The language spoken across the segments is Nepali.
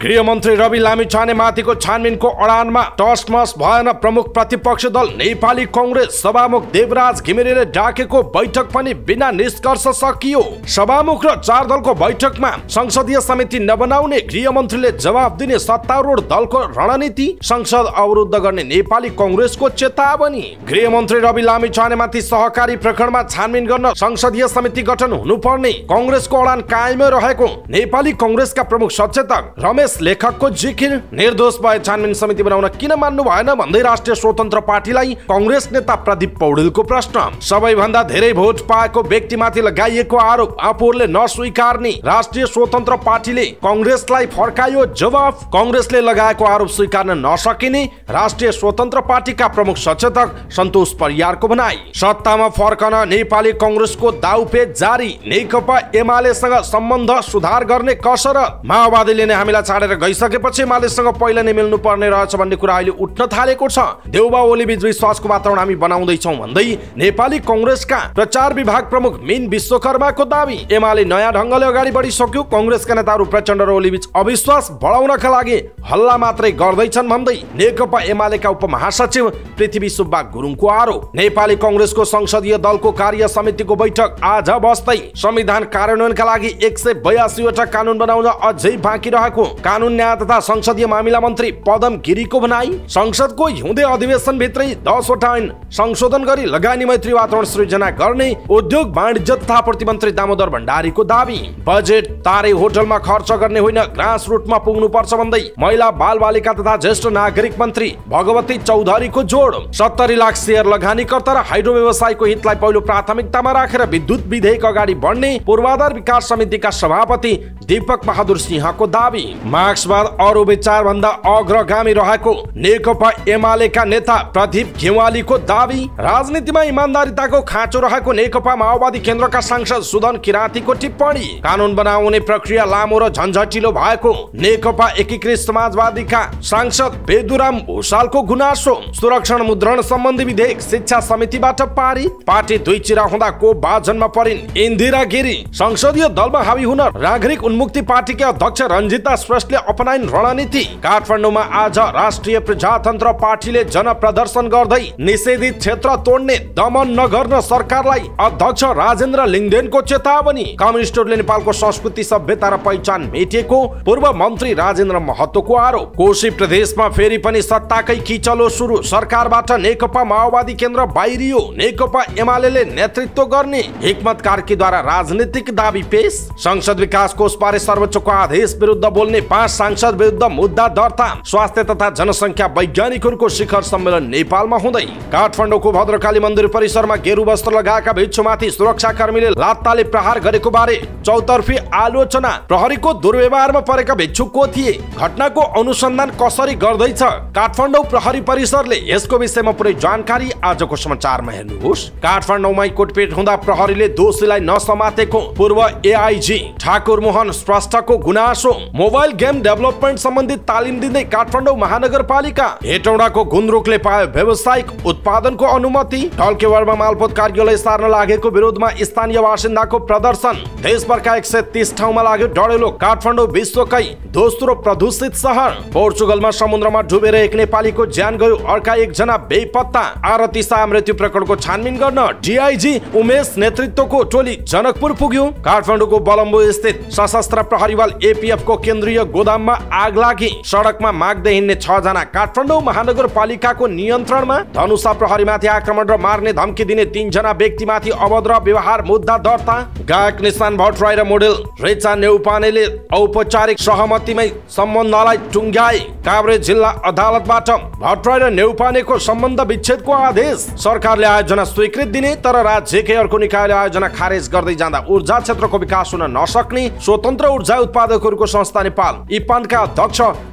गृहमन्त्री रवि लामिछानेमाथिको छानबिनको अडानमा टसमस भएन प्रमुख प्रतिपक्षी दल नेपाली कांग्रेस। सभामुख देवराज घिमिरेले डाकेको बैठक पनि बिना निष्कर्ष सकियो। सभामुख र 4 दलको बैठकमा संसदीय समिति नबनाउने गृहमन्त्रीले जवाफ दिने सत्तारूढ दलको रणनीति, संसद अवरुद्ध गर्ने नेपाली कांग्रेसको चेतावनी। गृहमन्त्री रवि लामिछानेमाथि सहकारी प्रकरणमा छानबिन गर्न संसदीय समिति गठन हुनुपर्ने कांग्रेसको अडान कायमै रहेको नेपाली कांग्रेसका प्रमुख सचेतक रमेश लेखकको जिकिर। निर्दोष भए छानबिन समिति बनाउन किन मान्नु भएन भन्दै राष्ट्रिय स्वतन्त्र पार्टीलाई कांग्रेस नेता प्रदीप पौडेलको प्रश्न। सबैभन्दा धेरै भोट पाएको व्यक्तिमाथि लगाइएको आरोप आफूहरूले नस्वीकार्ने राष्ट्रिय स्वतन्त्र पार्टीले कांग्रेसलाई फर्कायो जवाफ। कांग्रेसले लगाएको आरोप स्वीकार्न नसकिने राष्ट्रिय स्वतन्त्र पार्टीका प्रमुख सचेतक सन्तोष परियारको भनाई। सत्तामा फर्कन नेपाली कांग्रेसको दाउपेच जारी। नेकपा एमालेसँग सम्बन्ध सुधार गर्ने कसरत। माओवादीले नै हामीलाई छाडेर गइसकेपछि एमालेसँग पहिला नै मिल्नु पर्ने रहेछ भन्ने कुरा अहिले उठ्न थालेको छ। देउबा ओली बीच विश्वासको वातावरण हामी बनाउँदै छौं भन्दै नेपाली कांग्रेसका प्रचार विभाग प्रमुख मीन विश्वकर्माको दाबी। एमाले नयाँ ढंगले अगाडि बढिसक्यो। कांग्रेसका नेताहरू प्रचण्ड र ओली बीच अविश्वास बढाउनका लागि हल्ला मात्रै गर्दैछन् भन्दै नेकपा एमालेका उपमहासचिव पृथ्वी सुब्बा गुरुङको आरोप। नेपाली कांग्रेसको संसदीय दलको कार्य समितिको बैठक आज बस्दै संविधान कार्यान्वयनका लागि 182 वटा कानून बनाउन अझै बाँकी रहेको कानून न्याय तथा संसदीय मामिला मन्त्री पदम गिरीको भनाई। संसदको हिउँदे अधिवेशन भित्रै 10 वटा ऐन संशोधन गरी लगानी मैत्री वातावरण सृजना गर्ने उद्योग वाणिज्य तथा आपूर्ति मन्त्री दामोदर भण्डारीको दाबी। बजेट तारे होटलमा खर्च गर्ने होइन, ग्रास रुटमा पुग्नु पर्छ भन्दै महिला बाल बालिका तथा ज्येष्ठ नागरिक मन्त्री भगवती चौधरीको जोड। 70 लाख शेयर लगानीकर्ता र हाइड्रो व्यवसायको हितलाई पहिलो प्राथमिकतामा राखेर विद्युत विधेयक अगाडि बढ्ने पूर्वाधार विकास समितिका सभापति दीपक बहादुर सिंहको दाबी। मार्क्सवाद अरू विचार भन्दा अग्रगामी रहेको नेकपा एमालेका नेता प्रदीप घेवालीको दाबी। राजनीतिमा इमानदारीताको खाँचो रहेको नेकपा माओवादी केन्द्रका सांसद सुदन किराँतीको टिप्पणी। कानून बनाउने प्रक्रिया लामो र झन्झटिलो भएको नेकपा एकीकृत समाजवादीका सांसद बेदुराम भूषालको गुनासो। सुरक्षण मुद्रण सम्बन्धी विधेयक शिक्षा समितिबाट पारित। पार्टी दुई चिरा हुँदा को बाजनमा परिन् इन्दिरा गिरी। संसदीय दलमा हावी हुन नागरिक उन्मुक्ति पार्टीका अध्यक्ष रञ्जिता श्रेष्ठले अपनाइन् रणनीति। काठमाडौँमा आज राष्ट्रिय प्रजातन्त्र पार्टीले जनप्रदर्शन गर्दै निषेधित क्षेत्र तोड्ने दमन नगर्न सरकारलाई अध्यक्ष राजेन्द्र लिङ्गदेनको चेतावनी। कम्युनिस्टहरूले नेपालको संस्कृति सभ्यता र पहिचान मेटिएको पूर्व मन्त्री राजेन्द्र महतोको आरोप। कोशी प्रदेशमा फेरि पनि सत्ताकै किचलो सुरु। सरकारबाट नेकपा माओवादी केन्द्र बाहिरियो। नेकपा एमालेले नेतृत्व गर्ने हिक्मत कार्कीद्वारा राजनीतिक दाबी पेश। संसद विकास कोषबारे सर्वोच्चको आदेश विरुद्ध बोल्ने 5 सांसद विरुद्ध मुद्दा दर्ता। स्वास्थ्य तथा जनसङ्ख्या वैज्ञानिकहरूको शिखर सम्मेलन नेपालमा हुँदै। काठमाडौँको भद्रकाली मन्दिर परिसरमा गेरु वस्त्र लगाएका भिक्षुमाथि सुरक्षाकर्मीले लात्ताले प्रहार गरेको बारे चौतर्फी आलोचना। प्रहरीको दुर्व्यवहारमा परेका भिक्षु को थिए? घटनाको अनुसन्धान कसरी गर्दैछ काठमाडौँ प्रहरी परिसरले? यसको विषयमा पुरै जानकारी आजको समाचारमा हेर्नुहोस्। काठमाडौँमा कुटपिट हुँदा प्रहरीले दोषीलाई नसमातेको पूर्व एआइजी ठाकुर मोहन श्रेष्ठको गुनासो। मोबाइल गेम डेभलपमेन्ट सम्बन्धी तालिम दिँदै काठमाडौँ महानगरपालिका हेटौडाको गुन्द्रुकले पायो व्यावसायिक उत्पादनको अनुमति। ढल्केवरमा मालपोत कार्यालय सार्न लागेको विरोधमा स्थानीय बासिन्दाको प्रदर्शन। देशभरका 130 ठाउँमा लाग्यो डढेलो। काठमाडौँ विश्वकै दोस्रो प्रदूषित शहर। पोर्चुगलमा समुद्रमा डुबेर एक नेपालीको ज्यान गयो, अर्का एकजना बेपत्ता। आरती शाह मृत्यु प्रकरणको छानबिन गर्न डिआइजी उमेश नेतृत्वको टोली जनकपुर पुग्यो। काठमाडौँको बलम्बु स्थित सशस्त्र प्रहरी बल एपीएफ को केन्द्रीय गोदाममा आग लागि। सडकमा माग्दै हिँड्ने 6 जना। काठमाडौँ महानगरपालिकाको नियन्त्रणमा। धनुषा प्रहरीमाथि आक्रमण र मार्ने धम्की दिने 3 जना व्यक्तिमाथि अभद्र व्यवहार मुद्दा दर्ता। गायक निशान भट्टराई र मोडेल रेचा नेउपानेले औपचारिक सहमतिमै सम्बन्धलाई टुङ्ग्याए। काभ्रे जिल्ला अदालतबाट भट्टराई र नेउपानेको सम्बन्ध विच्छेदको आदेश। सरकारले आयोजना स्वीकृत दिने तर राज्यकै अर्को निकायले आयोजना खारेज गर्दै जाँदा ऊर्जा क्षेत्रको विकास हुन नसक्ने स्वतन्त्र ऊर्जा उत्पादकहरूको संस्था नेपाल इपानका अध्यक्ष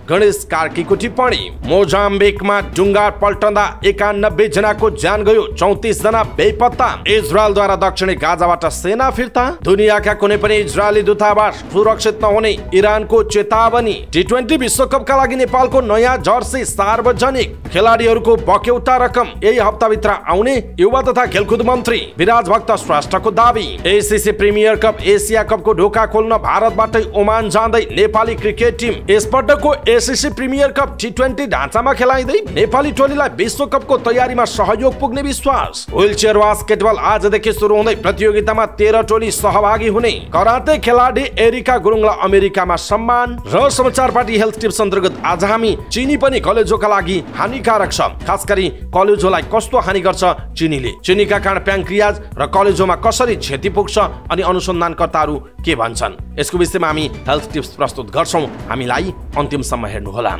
गणेश कार्कीको टिप्पणी। मोजाम्बिकमा डुङ्गा पल्टँदा 91 जनाको ज्यान गयो, 34 जना बेपत्ता। इजरायलद्वारा दक्षिणी गाजाबाट सेना फिर्ता। दुनियाँका कुनै पनि इजरायली दूतावास सुरक्षित नहुने इरानको चेतावनी। टी20 विश्वकपका लागि नेपालको नयाँ जर्सी सार्वजनिक। खेलाडीहरूको बक्यौता रकम यही हप्ताभित्र आउने युवा तथा खेलकुद मन्त्री विराज भक्त श्रेष्ठको दावी। एसीसी प्रिमियर कप एसिया कपको ढोका खोल्न भारतबाटै ओमान जाँदै नेपाली क्रिकेट टिम। यसपटकको एसीसी प्रिमियर कप टी20 ढाँचामा खेलाइँदै नेपाली टोलीलाई विश्वकपको तयारीमा सहयोग पुग्ने विश्वास। व्हीलचेयर बास्केटबल आजदेखि सुरु हुँदै प्रतियोगितामा 13 टोली सहभागी हुने। कराते खेलाडी एरिका गुरुङलाई अमेरिकामा सम्मान। र समाचार पार्टी हेल्थ टिप्स अन्तर्गत आज हामी चिनी पनि कलेजोका लागि हानिकारक छ। खास गरी कलेजोलाई कस्तो हानि गर्छ चिनीले, चिनीका कारण प्याङ्क्रियाज र कलेजोमा कसरी क्षति पुग्छ अनि अनुसन्धानकर्ताहरू के भन्छन्, यसको विषयमा हामी हेल्थ टिप्स प्रस्तुत गर्छौं। हामीलाई अन्तिमसम्म हेर्नुहोला।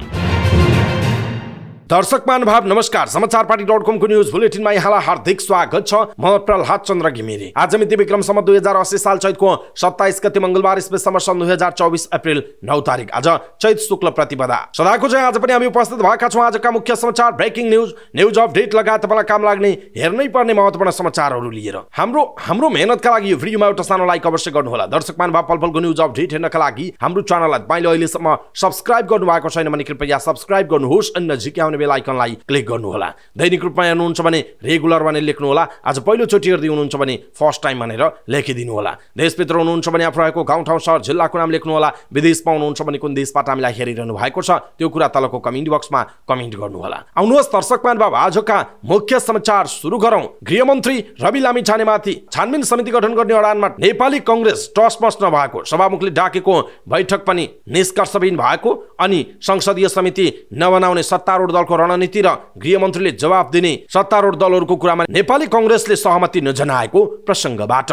दर्शक महानुभाव नमस्कार। समाचार पार्टी.com को न्यूज बुलेटिनमा यहाँलाई हार्दिक स्वागत छ। म प्रहलाद चन्द्र घिमिरे। आज मिति विक्रम सम्म 2080 साल चैतको 27 गते मंगलबार इस्वीसम्म सन् 2024 अप्रिल 9 तारिक आज चैत शुक्ल प्रतिपदा। सदाको चाहिँ आज पनि हामी उपस्थित भएका छौं आजका मुख्य समाचार, ब्रेकिङ न्यूज अपडेट लगायत तपाईलाई काम लाग्ने हेर्नै पर्ने महत्त्वपूर्ण समाचारहरू लिएर। हाम्रो मेहनतका लागि यो भिडियोमा एउटा सानो लाइक अवश्य गर्नुहोला। दर्शक महानुभाव पलपलको न्यूज अपडेट हेर्नका लागि हाम्रो च्यानललाई तपाईले अहिलेसम्म सब्स्क्राइब गर्नुभएको छैन भने कृपया सब्स्क्राइब गर्नुहोस् अनि नजिकै आउने बेल आइकनलाई क्लिक गर्नुहोला। दैनिक रूपमा हेर्नुहुन्छ भने रेगुलर भनेर लेख्नुहोला। आज पहिलो चोटि हेर्दै हुनुहुन्छ भने फर्स्ट टाइम भनेर लेखिदिनु होला। देशभित्र हुनुहुन्छ भने आफू रहेको गाउँ ठाउँ शहर जिल्लाको नाम लेख्नुहोला। विदेशमा हुनुहुन्छ भने कुन देशबाट हामीलाई हेरिरहनु भएको छ त्यो कुरा तलको कमेन्ट बक्समा कमेन्ट गर्नुहोला। आउनुहोस् दर्शक महानुभाव आजका मुख्य समाचार सुरु गरौँ। गृहमन्त्री रवि लामिछानेमाथि छानबिन समिति गठन गर्ने अडानमा नेपाली कांग्रेस टसमस नभएको, सभामुखले डाकेको बैठक पनि निष्कर्षविहीन भएको अनि संसदीय समिति नबनाउने सत्तारूढ दलको रणनीति र गृहमन्त्रीले जवाफ दिने सत्तारूढ दलहरूको कुरामा नेपाली कांग्रेसले सहमति नजनाएको प्रसंगबाट।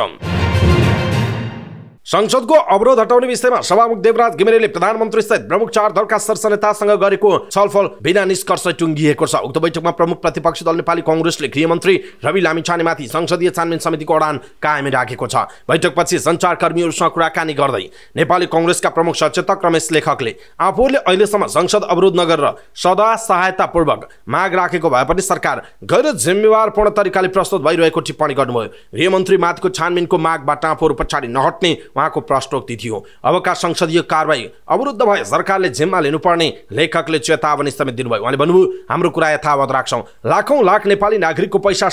संसदको अवरोध हटाउने विषयमा सभामुख देवराज घिमिरेले प्रधानमन्त्री सहित प्रमुख 4 दलका शीर्ष नेतासँग गरेको छलफल बिना निष्कर्ष टुङ्गिएको छ। उक्त बैठकमा प्रमुख प्रतिपक्षी दल नेपाली कांग्रेसले गृहमन्त्री रवि लामिछानेमाथि संसदीय छानबिन समितिको अडान कायम राखेको छ। बैठकपछि सञ्चारकर्मीहरूसँग कुराकानी गर्दै नेपाली कांग्रेसका प्रमुख सचेतक रमेश लेखकले आफूले अहिलेसम्म संसद अवरोध नगरेर सदा सहायतापूर्वक माग राखेको भए पनि सरकार गैर जिम्मेवारपूर्ण तरिकाले प्रस्तुत भइरहेको टिप्पणी गर्नुभयो। गृहमन्त्री माथिको छानबिनको मागबाट आफूहरू पछाडि नहट्ने उहाँको प्रश्नोक्ति थियो। अबका संसदीय कारबाही अवरुद्ध भए सरकारले जिम्मा लिनुपर्ने लेखकले चेतावनी समेत दिनुभयो। उहाँले भन्नुभयो हाम्रो कुरा यथावत राख्छौं। लाखौं लाख नेपाली नागरिकको पैसा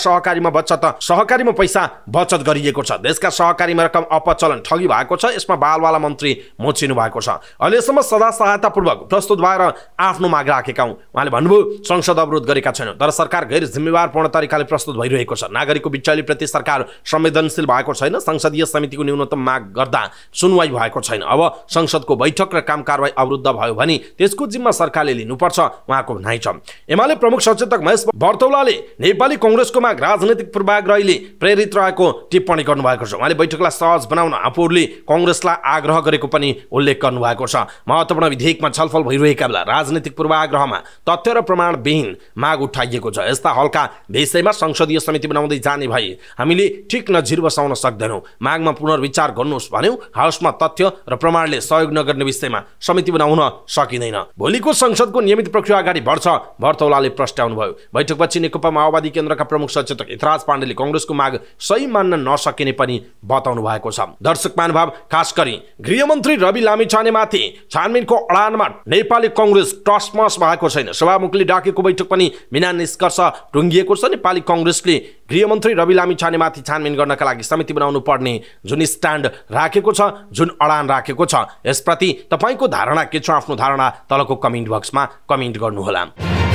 सहकारीमा पैसा बचत गरिएको छ। देशका सहकारीमा रकम अपचलन ठगी भएको छ। यसमा बालवाला मन्त्री मोचिनु भएको छ। अहिलेसम्म सदा सहायतापूर्वक प्रस्तुत भएर आफ्नो माग राखेका हौं। उहाँले भन्नुभयो संसद अवरोध गरेका छैनौं तर सरकार गैर जिम्मेवारपूर्ण तरिकाले प्रस्तुत भइरहेको छ। नागरिकको बिचौलीप्रति सरकार संवेदनशील भएको छैन। संसदीय समितिको न्यूनतम माग गर्दा सुनवाई भएको छैन। अब संसदको बैठक र काम कारबाही अवरुद्ध भयो भने त्यसको जिम्मा सरकारले लिनुपर्छ उहाँको भनाइ छ। एमाले प्रमुख सचेतक महेश बर्तौलाले नेपाली कांग्रेसको माग राजनीतिक पूर्वाग्रहले प्रेरित रहेको टिप्पणी गर्नुभएको छ। उहाँले बैठकलाई सहज बनाउन आफूहरूले कांग्रेसलाई आग्रह गरेको पनि उल्लेख गर्नुभएको छ। महत्त्वपूर्ण विधेयकमा छलफल भइरहेका बेला राजनीतिक पूर्वाग्रहमा तथ्य र प्रमाणविहीन माग उठाइएको छ। यस्ता हल्का विषयमा संसदीय समिति बनाउँदै जाने भए हामीले ठिक नजिर बसाउन सक्दैनौं। मागमा पुनर्विचार गर्नुहोस् भन्यो। हाउसमा तथ्य र प्रमाणले सहयोग नगर्ने विषयमा समिति बनाउन सकिँदैन। भोलिको संसदको नियमित प्रक्रिया अगाडि बढ्छ बर्तौलाले प्रस्ट्याउनु भयो। बैठकपछि नेकपा माओवादी केन्द्रका प्रमुख सचेतक हितराज पाण्डेले कांग्रेसको माग सही मान्न नसकिने पनि बताउनु भएको छ। दर्शक महानुभाव खास गरी गृहमन्त्री रवि लामिछानेमाथि छानबिनको अडानमा नेपाली कांग्रेस टसमस भएको छैन। सभामुखले डाकेको बैठक पनि बिना निष्कर्ष टुङ्गिएको छ। नेपाली कांग्रेसले गृहमन्त्री रवि लामिछानेमाथि छानबिन गर्नका लागि समिति बनाउनु पर्ने जुन स्ट्यान्ड राखेको छ, जुन अडान राखेको छ, यसप्रति तपाईको धारणा के छ? आफ्नो धारणा तलको कमेन्ट बक्समा कमेन्ट गर्नुहोला।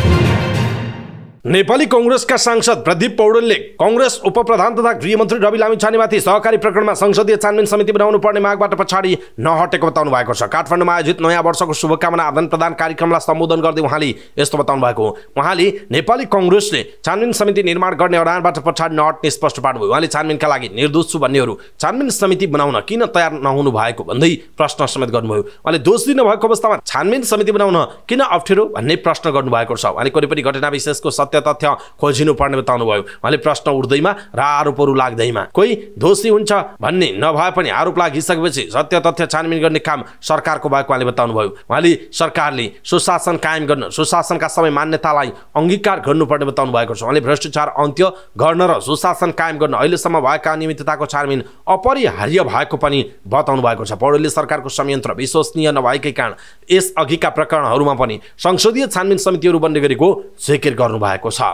नेपाली कांग्रेसका सांसद प्रदीप पौडेलले कांग्रेस उपप्रधान तथा गृहमन्त्री रवि लामिछानेमाथि सहकारी प्रकरणमा संसदीय छानबिन समिति बनाउनु पर्ने मागबाट पछाडि नहटेको बताउनु भएको छ। काठमाडौँमा आयोजित नयाँ वर्षको शुभकामना आदान प्रदान कार्यक्रमलाई सम्बोधन गर्दै उहाँले यस्तो बताउनु भएको हो। उहाँले नेपाली कांग्रेसले छानबिन समिति निर्माण गर्ने अडानबाट पछाडि नहट्ने स्पष्ट पार्नुभयो। उहाँले छानबिनका लागि निर्दोष छु भन्नेहरू छानबिन समिति बनाउन किन तयार नहुनु भएको भन्दै प्रश्न समेत गर्नुभयो। उहाँले दोष दिनुभएको अवस्थामा छानबिन समिति बनाउन किन अप्ठ्यारो भन्ने प्रश्न गर्नुभएको छ। उहाँले कुनै पनि घटना विशेषको सत्य सत्य तथ्य खोजिनु पर्ने बताउनुभयो। उहाँले प्रश्न उठ्दैमा र आरोपहरू लाग्दैमा कोही दोषी हुन्छ भन्ने नभए पनि आरोप लागिसकेपछि सत्य तथ्य छानबिन गर्ने काम सरकारको भएको उहाँले बताउनुभयो। उहाँले सरकारले सुशासन कायम गर्न सुशासनका सबै मान्यतालाई अंगीकार गर्नुपर्ने बताउनु भएको छ। उहाँले भ्रष्टाचार अन्त्य गर्न र सुशासन कायम गर्न अहिलेसम्म भएका अनियमितताको छानबिन अपरिहार्य भएको पनि बताउनु भएको छ। पौडेलले सरकारको संयन्त्र विश्वसनीय नभएकै कारण यस अघिका प्रकरणहरूमा पनि संसदीय छानबिन समितिहरू बन्ने गरेको जिकिर गर्नु भएको छ।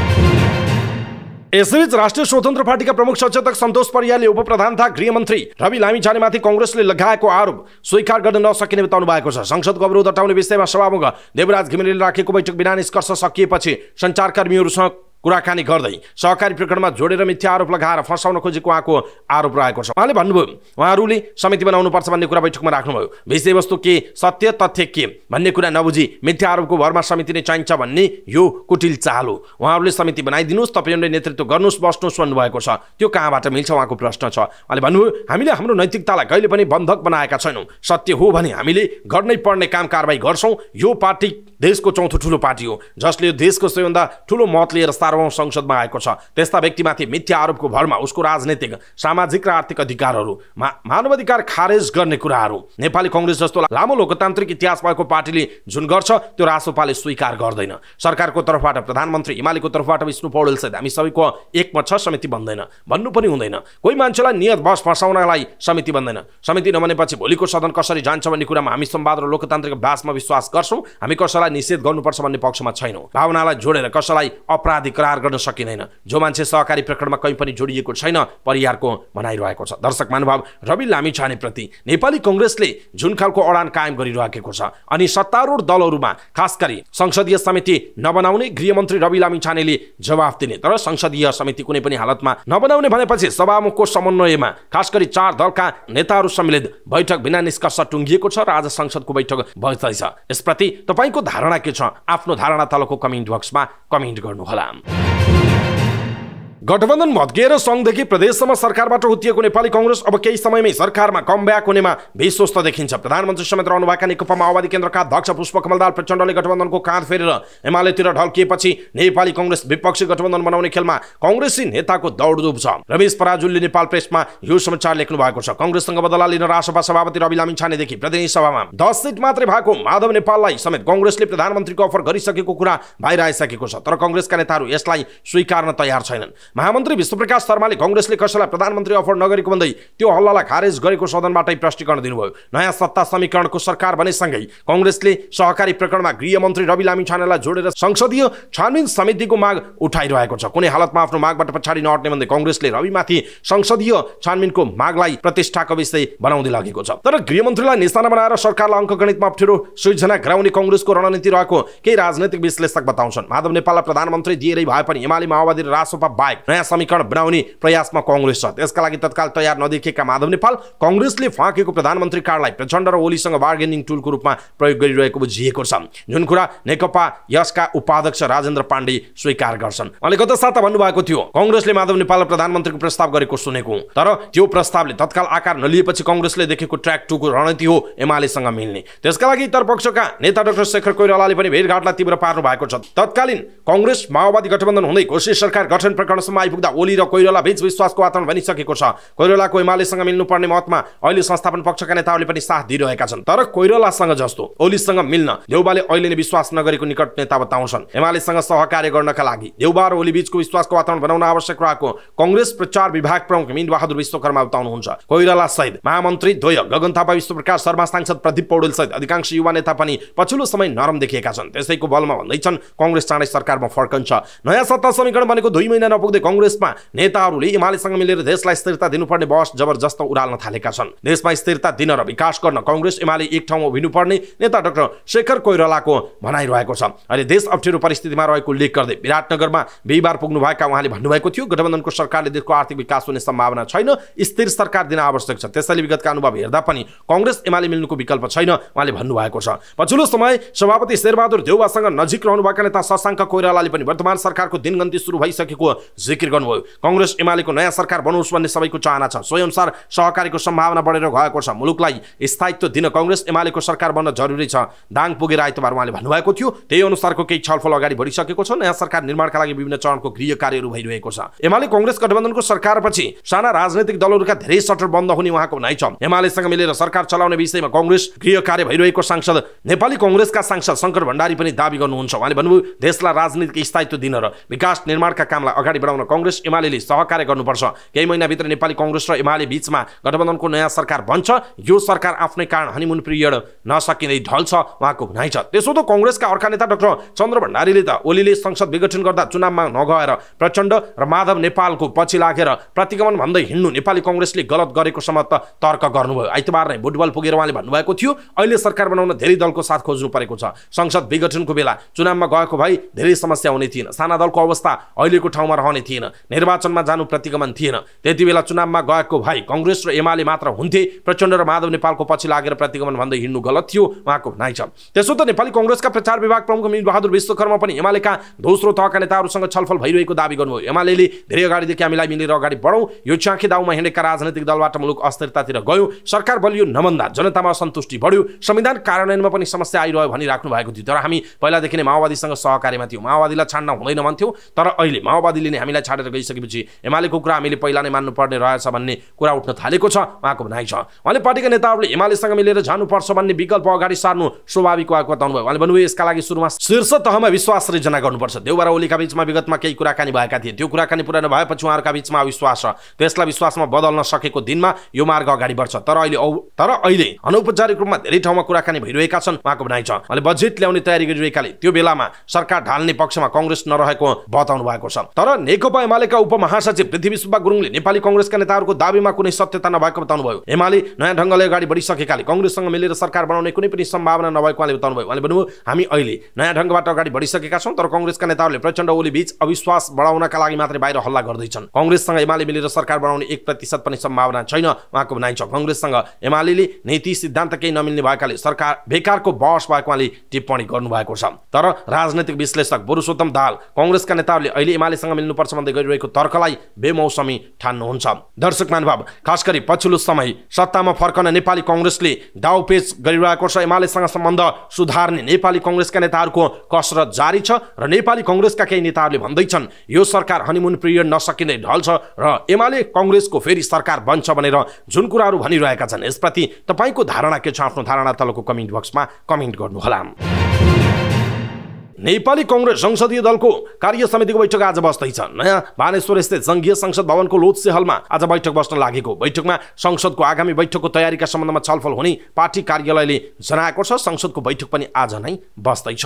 यसैबीच राष्ट्रिय स्वतन्त्र पार्टीका प्रमुख सचेतक सन्तोष परियारले उपप्रधान तथा गृहमन्त्री रवि लामिछानेमाथि कांग्रेसले लगाएको आरोप स्वीकार गर्न नसकिने बताउनु भएको छ। संसदको अवरोध हटाउने विषयमा सभामुख देवराज घिमिरेले राखेको बैठक बिना निष्कर्ष सकिएपछि सञ्चारकर्मीहरूसँग कुराकानी गर्दै सहकारी प्रकरणमा जोडेर मिथ्या आरोप लगाएर फसाउन खोजेको उहाँको आरोप रहेको छ। उहाँले भन्नुभयो उहाँहरूले समिति बनाउनुपर्छ भन्ने कुरा बैठकमा राख्नुभयो। विषयवस्तु के सत्य तथ्य के भन्ने कुरा नबुझी मिथ्या आरोपको भरमा समिति नै चाहिन्छ भन्ने यो कुटिल चाल हो। उहाँहरूले समिति बनाइदिनुहोस्, तपाईँहरूले नेतृत्व गर्नुहोस्, बस्नुहोस् भन्नुभएको छ। त्यो कहाँबाट मिल्छ उहाँको प्रश्न छ। उहाँले भन्नुभयो हामीले हाम्रो नैतिकतालाई कहिले पनि बन्धक बनाएका छैनौँ। सत्य हो भने हामीले गर्नै पर्ने काम कारबाही गर्छौँ। यो पार्टी देशको चौथो ठुलो पार्टी हो जसले देशको सबैभन्दा ठुलो मत लिएर संसदमा आएको छ। त्यस्ता व्यक्तिमाथि मिथ्या आरोपको भरमा उसको राजनीतिक सामाजिक र आर्थिक अधिकारहरू मानवाधिकार खारेज गर्ने कुराहरू नेपाली कांग्रेस जस्तो लामो लोकतान्त्रिक इतिहास भएको पार्टीले जुन गर्छ त्यो रासोपाले स्वीकार गर्दैन। सरकारको तर्फबाट प्रधानमन्त्री एमालेको तर्फबाट विष्णु पौडेल सहित हामी सबैको एकमत छ समिति बन्दैन भन्नु पनि हुँदैन। कोही मान्छेलाई नियत बस फसाउनलाई समिति बन्दैन। समिति नबनेपछि भोलिको सदन कसरी जान्छ भन्ने कुरामा हामी संवाद र लोकतान्त्रिक अभ्यासमा विश्वास गर्छौँ। हामी कसैलाई निषेध गर्नुपर्छ भन्ने पक्षमा छैनौँ। भावनालाई जोडेर कसैलाई अपराधी करार गर्न सकिँदैन। जो मान्छे सहकारी प्रकरणमा कहीँ पनि जोडिएको छैन परियारको भनाइरहेको छ। दर्शक महानुभाव रवि लामिछानेप्रति नेपाली कांग्रेसले जुन खालको अडान कायम गरिरहेको छ अनि सत्तारूढ दलहरूमा खास गरी संसदीय समिति नबनाउने गृहमन्त्री रवि लामिछानेले जवाफ दिने, तर संसदीय समिति कुनै पनि हालतमा नबनाउने भनेपछि सभामुखको समन्वयमा खास गरी 4 दलका नेताहरू सम्मिलित बैठक बिना निष्कर्ष टुङ्गिएको छ र आज संसदको बैठक बस्दैछ। यसप्रति तपाईको धारणा के छ? आफ्नो धारणा तलको कमेन्ट बक्समा कमेन्ट गर्नुहोला। गठबन्धन भत्किएर संघदेखि प्रदेशसम्म सरकारबाट हुत्तिएको नेपाली कांग्रेस अब केही समयमै सरकारमा कमब्याक हुनेमा विश्वस्त देखिन्छ। प्रधानमन्त्री समेत रहनुभएका नेकपा माओवादी केन्द्रका अध्यक्ष पुष्पकमल दाहाल प्रचण्डले गठबन्धनको काँध फेरेर एमालेतिर ढल्किएपछि नेपाली कांग्रेस विपक्षी गठबन्धन बनाउने खेलमा कांग्रेसी नेताको दौडधुप छ। रमेश पराजुलीले नेपाल प्रेसमा यो समाचार लेख्नु भएको छ। कांग्रेससँग बदला लिन रासपा सभापति रवि लामिछानेदेखि प्रतिनिधि सभामा 10 सिट मात्रै भएको माधव नेपाललाई समेत कांग्रेसले प्रधानमन्त्रीको अफर गरिसकेको कुरा बाहिर आइसकेको छ। तर कांग्रेसका नेताहरू यसलाई स्वीकार्न तयार छैनन्। महामन्त्री विश्वप्रकाश शर्माले कांग्रेसले कसैलाई प्रधानमन्त्री अफर नगरेको भन्दै त्यो हल्लालाई खारेज गरेको सदनबाटै प्रष्टीकरण दिनुभयो। नयाँ सत्ता समीकरणको सरकार बनेसँगै कांग्रेसले सहकारी प्रकरणमा गृहमन्त्री रवि लामिछानेलाई जोडेर संसदीय छानबिन समितिको माग उठाइरहेको छ। कुनै हालतमा आफ्नो मागबाट पछाडि नहट्ने भन्दै कांग्रेसले रविमाथि संसदीय छानबिनको मागलाई प्रतिष्ठाको विषय बनाउँदै लागेको छ। तर गृहमन्त्रीलाई निशाना बनाएर सरकारलाई अङ्कगणितमा अप्ठ्यारो सृजना गराउने कांग्रेसको रणनीति रहेको केही राजनैतिक विश्लेषक बताउँछन्। माधव नेपाललाई प्रधानमन्त्री दिएरै भए पनि एमाले माओवादी र रासपा बाहेक नयाँ समीकरण बनाउने प्रयासमा कांग्रेस छ। त्यसका लागि तत्काल तयार नदेखिएका माधव नेपाल कांग्रेसले फाँकेको प्रधानमन्त्री कार्डलाई प्रचण्ड र ओलीसँग बार्गेनिङ टुलको रूपमा प्रयोग गरिरहेको बुझिएको छ। जुन कुरा नेकपा यसका उपाध्यक्ष राजेन्द्र पाण्डे स्वीकार गर्छन्। उहाँले गत साता भन्नुभएको थियो कांग्रेसले माधव नेपाललाई प्रधानमन्त्रीको प्रस्ताव गरेको सुनेको, तर त्यो प्रस्तावले तत्काल आकार नलिएपछि कांग्रेसले देखेको ट्र्याक 2 को रणनीति हो एमालेसँग मिल्ने। त्यसका लागि इतरपक्षका नेता डाक्टर शेखर कोइरालाले पनि भेटघाटलाई तीव्र पार्नु भएको छ। तत्कालीन कांग्रेस माओवादी गठबन्धन हुँदै कोशी सरकार गठन प्रकरणसम्म आइपुग्दा ओली र कोइराला बीच विश्वासको वातावरण बनिसकेको छ। कोइरालाको एमालेसँग मिल्नुपर्ने मतमा अहिले संस्थापन पक्षका नेताहरूले पनि साथ दिइरहेका छन्। तर कोइरालासँग जस्तो ओलीसँग मिल्न देउबाले अहिले नै विश्वास नगरेको निकट नेता बताउँछन्। एमालेसँग सहकार्य गर्नका लागि देउबा र ओली बीचको विश्वासको वातावरण बनाउन आवश्यक रहेको कांग्रेस प्रचार विभाग प्रमुख मीन बहादुर विश्वकर्मा बताउनुहुन्छ। कोइराला सहित महामन्त्री द्वय गगन थापा, विश्वप्रकाश शर्मा, सांसद प्रदीप पौडेल सहित अधिकांश युवा नेता पनि पछिल्लो समय नरम देखिएका छन्। त्यसैको बलमा भन्दैछन् कांग्रेस चाँडै सरकारमा फर्कन्छ। नयाँ सत्ता समीकरण बनेको 2 महिना नपुग्दै कांग्रेसमा नेताहरूले एमालेसँग मिलेर देशलाई स्थिरता दिनुपर्ने बहस जबरजस्त उडाल्न थालेका छन्। देशमा स्थिरता दिन र विकास गर्न कांग्रेस एमाले एक ठाउँमा उभिनुपर्ने नेता डाक्टर शेखर कोइरालाको भनाइरहेको छ। अहिले देश अप्ठ्यारो परिस्थितिमा रहेको उल्लेख गर्दै विराटनगरमा बिहिबार पुग्नुभएका उहाँले भन्नुभएको थियो गठबन्धनको सरकारले देशको आर्थिक विकास हुने सम्भावना छैन, स्थिर सरकार दिन आवश्यक छ। त्यसैले विगतका अनुभव हेर्दा पनि कांग्रेस एमाले मिल्नुको विकल्प छैन उहाँले भन्नुभएको छ। पछिल्लो समय सभापति शेरबहादुर देउवासँग नजिक रहनुभएका नेता शशाङ्क कोइरालाले पनि वर्तमान सरकारको दिनगन्ती सुरु भइसकेको जिकिर गर्नुभयो। कांग्रेस एमालेको नयाँ सरकार बनोस् भन्ने सबैको चाहना छ, सोही अनुसार सहकारीको सम्भावना बढेर गएको छ। मुलुकलाई स्थायित्व दिन कांग्रेस एमालेको सरकार बन्न जरुरी छ, दाङ पुगेर आइतबार उहाँले भन्नुभएको थियो। त्यही अनुसारको केही छलफल अगाडि बढिसकेको छ। नयाँ सरकार निर्माणका लागि विभिन्न चरणको गृह कार्यहरू भइरहेको छ। एमाले कांग्रेस गठबन्धनको सरकारपछि साना राजनैतिक दलहरूका धेरै सटर बन्द हुने उहाँको भनाइ छ। एमालेसँग मिलेर सरकार चलाउने विषयमा कांग्रेस गृह कार्य भइरहेको सांसद नेपाली कांग्रेसका सांसद शंकर भण्डारी पनि दाबी गर्नुहुन्छ। उहाँले भन्नुभयो, देशलाई राजनीतिक स्थायित्व दिन र विकास निर्माणका कामलाई अगाडि बढाउन कांग्रेस एमालेले सहकार्य गर्नुपर्छ। केही महिनाभित्र नेपाली कांग्रेस र एमाले बीचमा गठबन्धनको नयाँ सरकार बन्छ। यो सरकार आफ्नै कारण हनीमुन पिरियड नसकिँदै ढल्छ उहाँको भनाइ छ। त्यसो त कांग्रेसका अर्का नेता डाक्टर चन्द्र भण्डारीले त ओलीले संसद विघटन गर्दा चुनावमा नगएर प्रचण्ड र माधव नेपालको पछि लागेर प्रतिगमन भन्दै हिँड्नु नेपाली कांग्रेसले गलत गरेको सम्म तर्क गर्नुभयो। आइतबार नै बुटबल पुगेर उहाँले भन्नुभएको थियो, अहिले सरकार बनाउन धेरै दलको साथ खोज्नु परेको छ। संसद विघटनको बेला चुनावमा गएको भए धेरै समस्या हुने थिएन। साना दलको अवस्था अहिलेको ठाउँमा रहने थिएन। निर्वाचनमा जानु प्रतिगमन थिएन। त्यति बेला चुनावमा गएको भए कांग्रेस र एमाले मात्र हुन्थे। प्रचण्ड र माधव नेपालको पछि लागेर प्रतिगमन भन्दै हिँड्नु गलत थियो उहाँको भनाइ छ। त्यसो त नेपाली कांग्रेसका प्रचार विभाग प्रमुख मिर बहादुर विश्वकर्मा पनि एमालेका दोस्रो तहका नेताहरूसँग छलफल भइरहेको दाबी गर्नुभयो। एमालेले धेरै अगाडिदेखि हामीलाई मिलेर अगाडि बढौँ, यो चाँखे दाउमा हिँडेका राजनैतिक दलबाट मुलुक अस्थिरतातिर गयो, सरकार बलियो नभन्दा जनतामा असन्तुष्टि बढ्यो, संविधान कार्यान्वयनमा पनि समस्या आइरह्यो भनिराख्नु भएको थियो। तर हामी पहिलादेखि नै माओवादीसँग सहकार्यमा थियौँ, माओवादीलाई छाड्न हुँदैन भन्थ्यौँ। तर अहिले माओवादीले नै हामीलाई छाडेर गइसकेपछि एमालेको कुरा हामीले पहिला नै मान्नुपर्ने रहेछ भन्ने कुरा उठ्न थालेको छ उहाँको भनाइ छ। उहाँले पार्टीका नेताहरूले एमालेसँग मिलेर जानुपर्छ भन्ने विकल्प अगाडि सार्नु स्वाभाविक भएको बताउनुभयो। उहाँले भन्नुभयो, यसका लागि सुरुमा शीर्ष तहमा विश्वास सृजना गर्नुपर्छ। देउबा र ओलीका बीचमा विगतमा केही कुराकानी भएका थिए। त्यो कुराकानी पुरा नभएपछि उहाँहरूका बीचमा अविश्वास छ। त्यसलाई विश्वासमा बदल्न सकेको दिनमा यो मार्ग अगाडि बढ्छ। तर अहिले अनौपचारिक रूपमा धेरै ठाउँमा कुराकानी भइरहेका छन् उहाँको भनाइ छ। उहाँले बजेट ल्याउने तयारी गरिरहेकाले त्यो बेलामा सरकार ढाल्ने पक्षमा कांग्रेस नरहेको बताउनु भएको छ। तर नेकपा एमालेका उपमहासचिव पृथ्वी सुब्बा गुरुङले नेपाली कांग्रेसका नेताहरूको दाबीमा कुनै सत्यता नभएको बताउनुभयो। एमाले नयाँ ढङ्गले अगाडि बढिसकेकाले कांग्रेससँग मिलेर सरकार बनाउने कुनै पनि सम्भावना नभएको उहाँले बताउनुभयो। उहाँले भन्नुभयो, हामी अहिले नयाँ ढङ्गबाट अगाडि बढिसकेका छौँ, तर कांग्रेसका नेताहरूले प्रचण्ड ओली बीच अविश्वास बढाउनका लागि मात्रै बाहिर हल्ला गर्दैछन्। कांग्रेससँग एमाले मिलेर सरकार बनाउने 1% पनि सम्भावना छैन उहाँको भनाइ छ। कांग्रेससँग एमालेले नीति सिद्धान्त केही नमिल्ने भएकाले सरकार बेकारको बहस भएको उहाँले टिप्पणी गर्नुभएको छ। तर राजनैतिक विश्लेषक पुरुषोत्तम दाहाल कांग्रेसका नेताहरूले अहिले एमालेसँग मिल्नुपर्छ भन्दै गरिरहेको तर्कलाई बेमौसमी ठान्नुहुन्छ। दर्शक महानुभाव, खास गरी पछिल्लो समय सत्तामा फर्कन नेपाली कांग्रेसले दाउपेच गरिरहेको छ। एमालेसँग सम्बन्ध सुधार्ने नेपाली कांग्रेसका नेताहरूको कसरत जारी छ र नेपाली कांग्रेसका केही नेताहरूले भन्दैछन् यो सरकार हनीमुन पिरियड नसकिँदै ढल्छ र एमाले कांग्रेसको फेरि सरकार बन्छ भनेर जुन कुराहरू भनिरहेका छन्, यसप्रति तपाईको धारणा के छ? आफ्नो धारणा तलको कमेन्ट बक्समा कमेन्ट गर्नुहोला। नेपाली कांग्रेस संसदीय दलको कार्य समितिको बैठक आज बस्दैछ। नयाँ बानेश्वर स्थित संघीय संसद भवनको लोत्से हलमा आज बैठक बस्न लागेको। बैठकमा संसदको आगामी बैठकको तयारीका सम्बन्धमा छलफल हुने पार्टी कार्यालयले जनाएको छ। संसदको बैठक पनि आज नै बस्दैछ।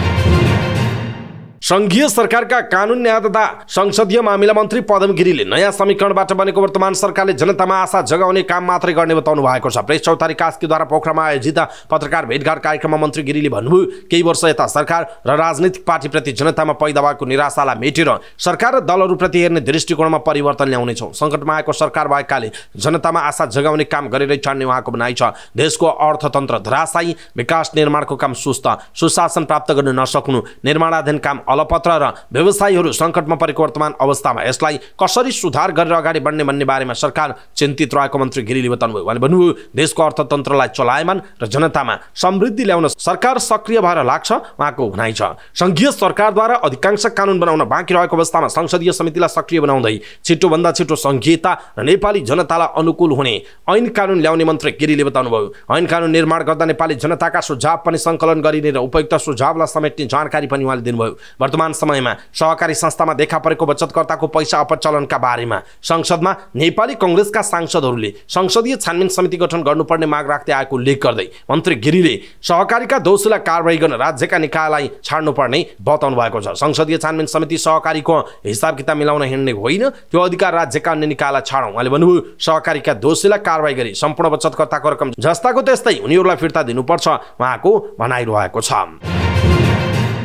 संघीय सरकारका कानुन न्याय तथा संसदीय मामिला मन्त्री पदम गिरीले नयाँ समीकरणबाट बनेको वर्तमान सरकारले जनतामा आशा जगाउने काम मात्रै गर्ने बताउनु भएको छ। प्रेस चौतारी कास्कीद्वारा पोखरामा आयोजित पत्रकार भेटघाट कार्यक्रममा मन्त्री गिरीले भन्नुभयो, केही वर्ष यता सरकार र राजनीतिक पार्टीप्रति जनतामा पैदा भएको निराशालाई मेटेर सरकार र दलहरूप्रति हेर्ने दृष्टिकोणमा परिवर्तन ल्याउनेछौँ। सङ्कटमा आएको सरकार भएकाले जनतामा आशा जगाउने काम गरेरै छाड्ने उहाँको भनाइ छ। देशको अर्थतन्त्र धराशायी, विकास निर्माणको काम सुस्त, सुशासन प्राप्त गर्न नसक्नु, निर्माणाधीन काम अलपत्र र व्यवसायीहरू सङ्कटमा परेको वर्तमान अवस्थामा यसलाई कसरी सुधार गरेर अगाडि बढ्ने भन्ने बारेमा सरकार चिन्तित रहेको मन्त्री गिरीले बताउनुभयो। उहाँले भन्नुभयो, देशको अर्थतन्त्रलाई चलायमान र जनतामा समृद्धि ल्याउन सरकार सक्रिय भएर लाग्छ उहाँको भनाइ छ। संघीय सरकारद्वारा अधिकांश कानुन बनाउन बाँकी रहेको अवस्थामा संसदीय समितिलाई सक्रिय बनाउँदै छिटोभन्दा छिटो संघीयता र नेपाली जनतालाई अनुकूल हुने ऐन कानुन ल्याउने मन्त्री गिरीले बताउनुभयो। ऐन कानुन निर्माण गर्दा नेपाली जनताका सुझाव पनि सङ्कलन गरिने र उपयुक्त सुझावलाई समेट्ने जानकारी पनि उहाँले दिनुभयो। वर्तमान समयमा सहकारी संस्थामा देखा परेको बचतकर्ताको पैसा अपचलनका बारेमा संसदमा नेपाली कांग्रेसका सांसदहरूले संसदीय छानबिन समिति गठन गर्नुपर्ने माग राख्दै आएको उल्लेख गर्दै मन्त्री गिरीले सहकारीका दोषीलाई कारबाही गर्न राज्यका निकायलाई छाड्नुपर्ने बताउनु भएको छ। संसदीय छानबिन समिति सहकारीको हिसाब किताब मिलाउन हिँड्ने होइन, त्यो अधिकार राज्यका अन्य निकायलाई छाडौँ। उहाँले भन्नुभयो, सहकारीका दोषीलाई कारबाही गरी सम्पूर्ण बचतकर्ताको रकम जस्ताको त्यस्तै उनीहरूलाई फिर्ता दिनुपर्छ उहाँको भनाइरहेको छ।